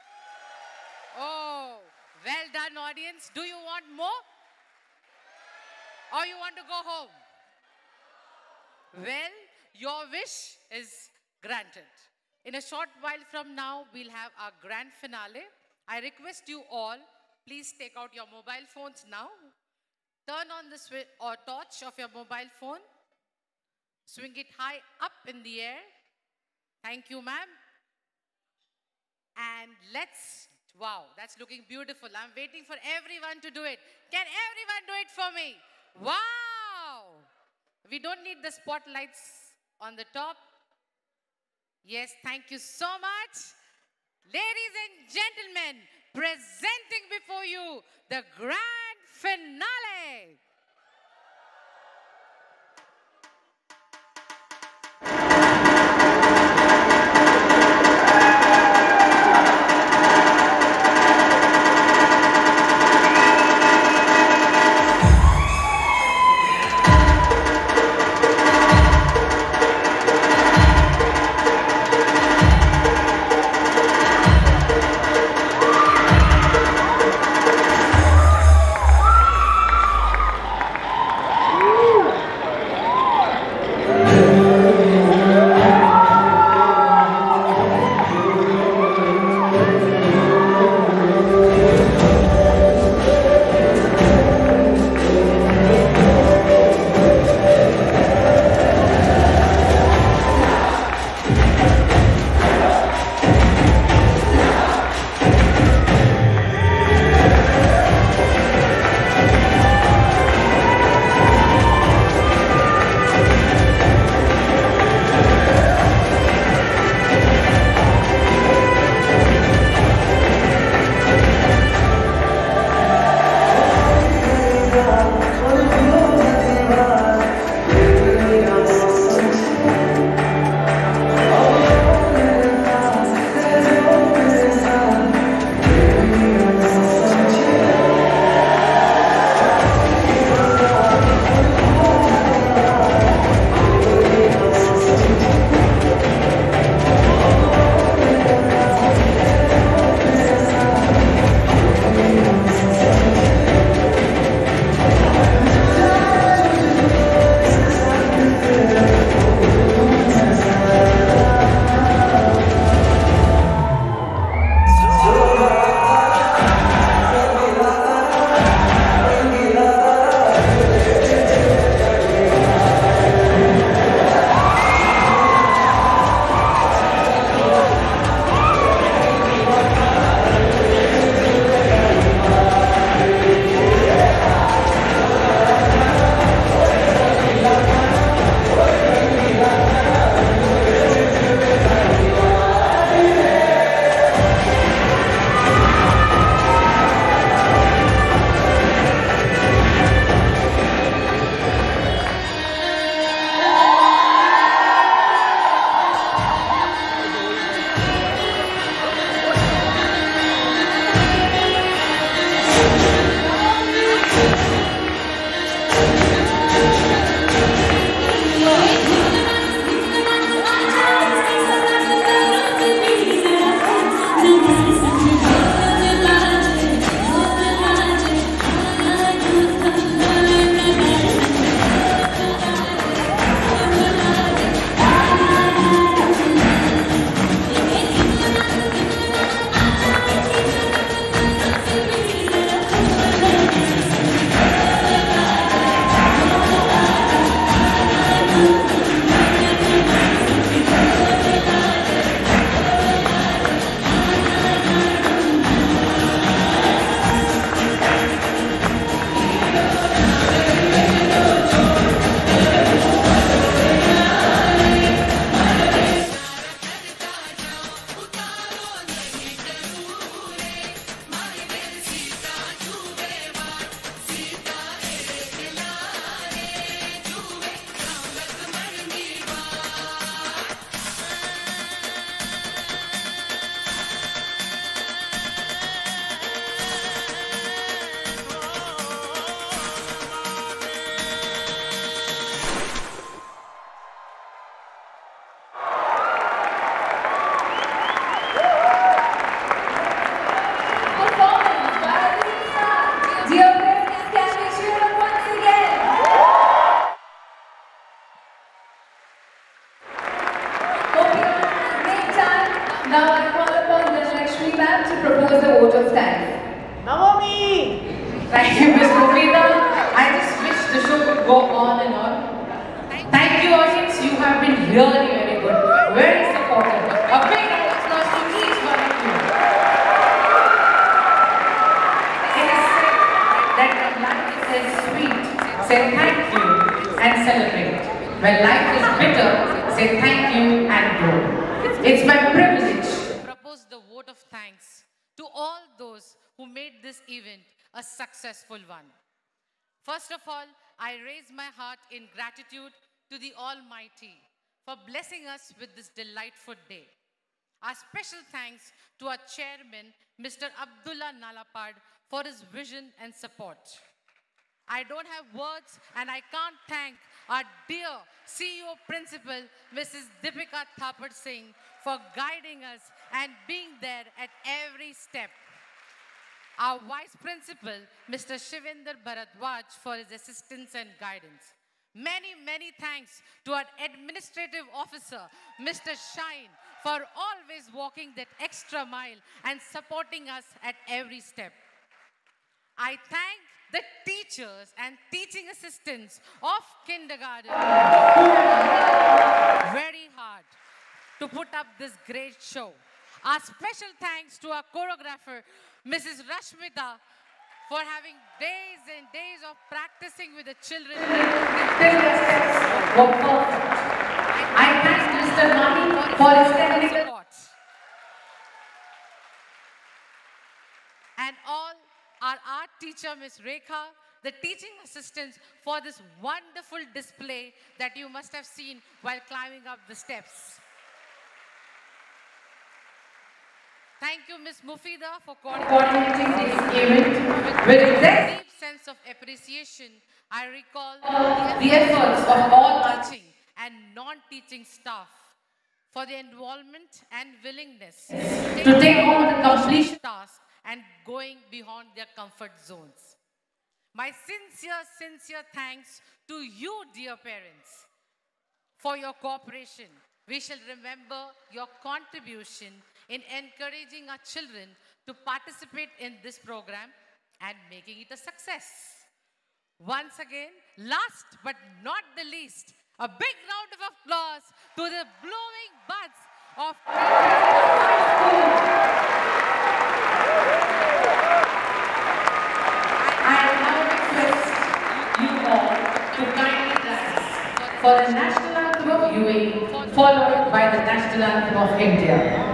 Oh, well done, audience. Do you want more? Or you want to go home? Well, your wish is granted. In a short while from now, we'll have our grand finale. I request you all, please take out your mobile phones now. Turn on the switch or torch of your mobile phone. Swing it high up in the air. Thank you, ma'am. And let's, wow, that's looking beautiful. I'm waiting for everyone to do it. Can everyone do it for me? Wow! We don't need the spotlights on the top. Yes, thank you so much. Ladies and gentlemen, presenting before you the grand finale. propose the vote of thanks. Naomi! Thank you, Ms. Mufida. I just wish the show could go on and on. Thank you, audience. You have been really very good, very supportive. A big round of applause to each one of you. It is said that when life is sweet, say thank you and celebrate. When life is bitter, say thank you and grow. It's my privilege to propose the vote of thanks to all those who made this event a successful one. First of all, I raise my heart in gratitude to the Almighty for blessing us with this delightful day. Our special thanks to our chairman, Mr. Abdullah Nalapad, for his vision and support. I don't have words and I can't thank our dear CEO Principal, Mrs. Deepika Thapar Singh, for guiding us and being there at every step. Our Vice Principal, Mr. Shivinder Bharadwaj, for his assistance and guidance. Many, many thanks to our Administrative Officer, Mr. Shine, for always walking that extra mile and supporting us at every step. I thank the teachers and teaching assistants of kindergarten who have worked very hard to put up this great show. Our special thanks to our choreographer, Mrs. Rashmita, for having days and days of practicing with the children until the steps were perfect. I thank Mr. Mani for his technical support. And all our art teacher, Ms. Rekha, the teaching assistants for this wonderful display that you must have seen while climbing up the steps. Thank you, Ms. Mufida, for coordinating this event. With a deep sense of appreciation, I recall the efforts of all teaching and non-teaching staff for their involvement and willingness to take on the completion task and going beyond their comfort zones. My sincere thanks to you, dear parents, for your cooperation. We shall remember your contribution in encouraging our children to participate in this program and making it a success. Once again, last but not the least, a big round of applause to the blooming buds of I now request you all to kindly rise for the national anthem of UAE, followed by the national anthem of India.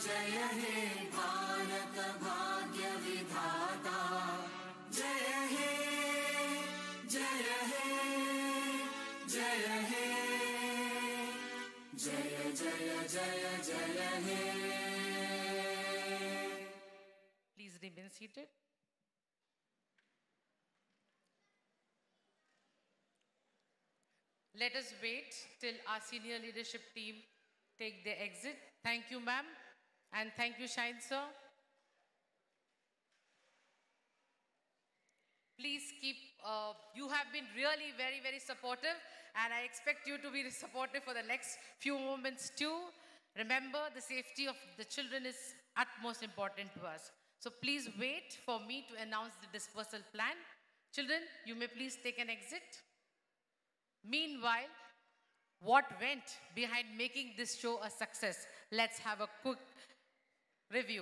Please remain seated. Let us wait till our senior leadership team take their exit. Thank you, ma'am. And thank you, Shine sir. Please keep, you have been really very, very supportive, and I expect you to be supportive for the next few moments too. Remember, the safety of the children is utmost important to us. So please wait for me to announce the dispersal plan. Children, you may please take an exit. Meanwhile, what went behind making this show a success? Let's have a quick review.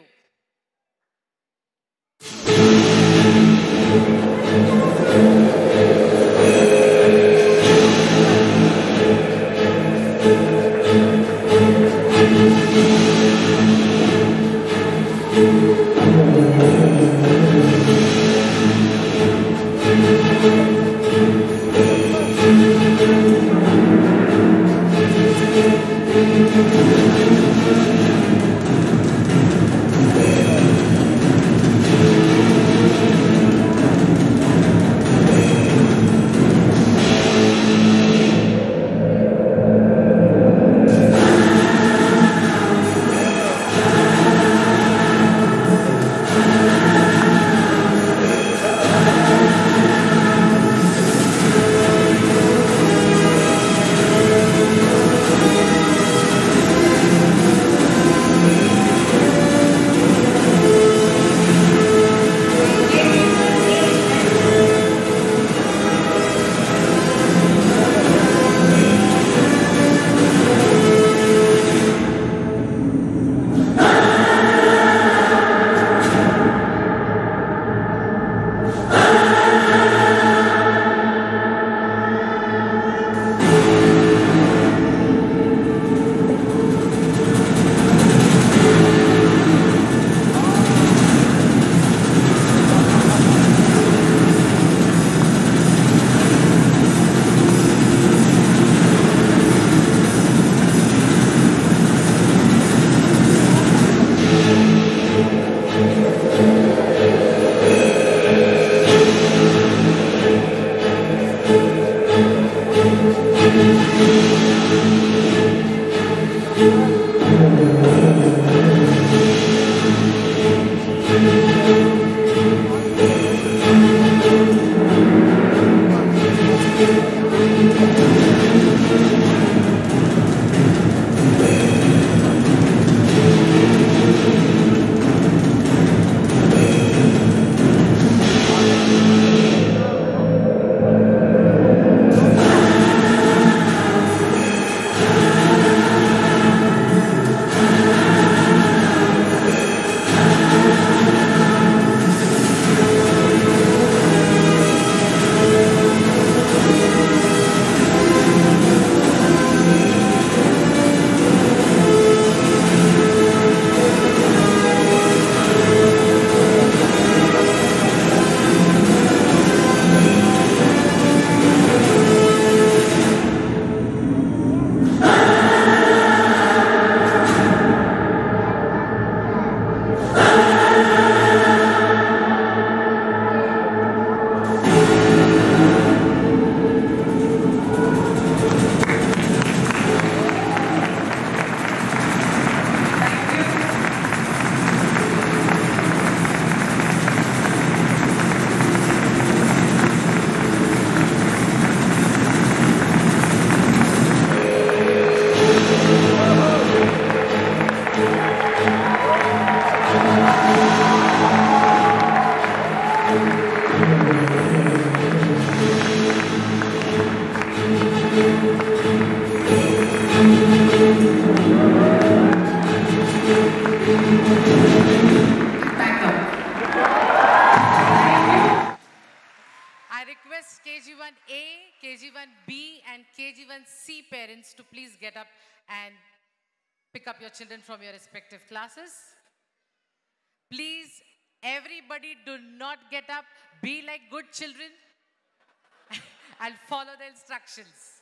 pick up your children from your respective classes. Please, everybody do not get up. Be like good children and follow the instructions.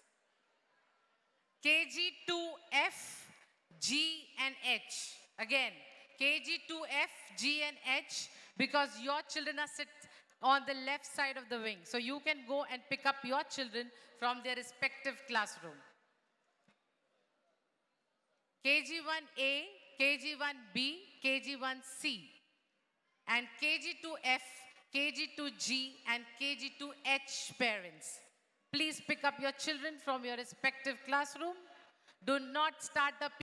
KG2F, G and H. Again, KG2F, G and H, because your children are sit on the left side of the wing. So you can go and pick up your children from their respective classroom. KG1A, KG1B, KG1C, and KG2F, KG2G, and KG2H parents. Please pick up your children from your respective classroom. Do not start the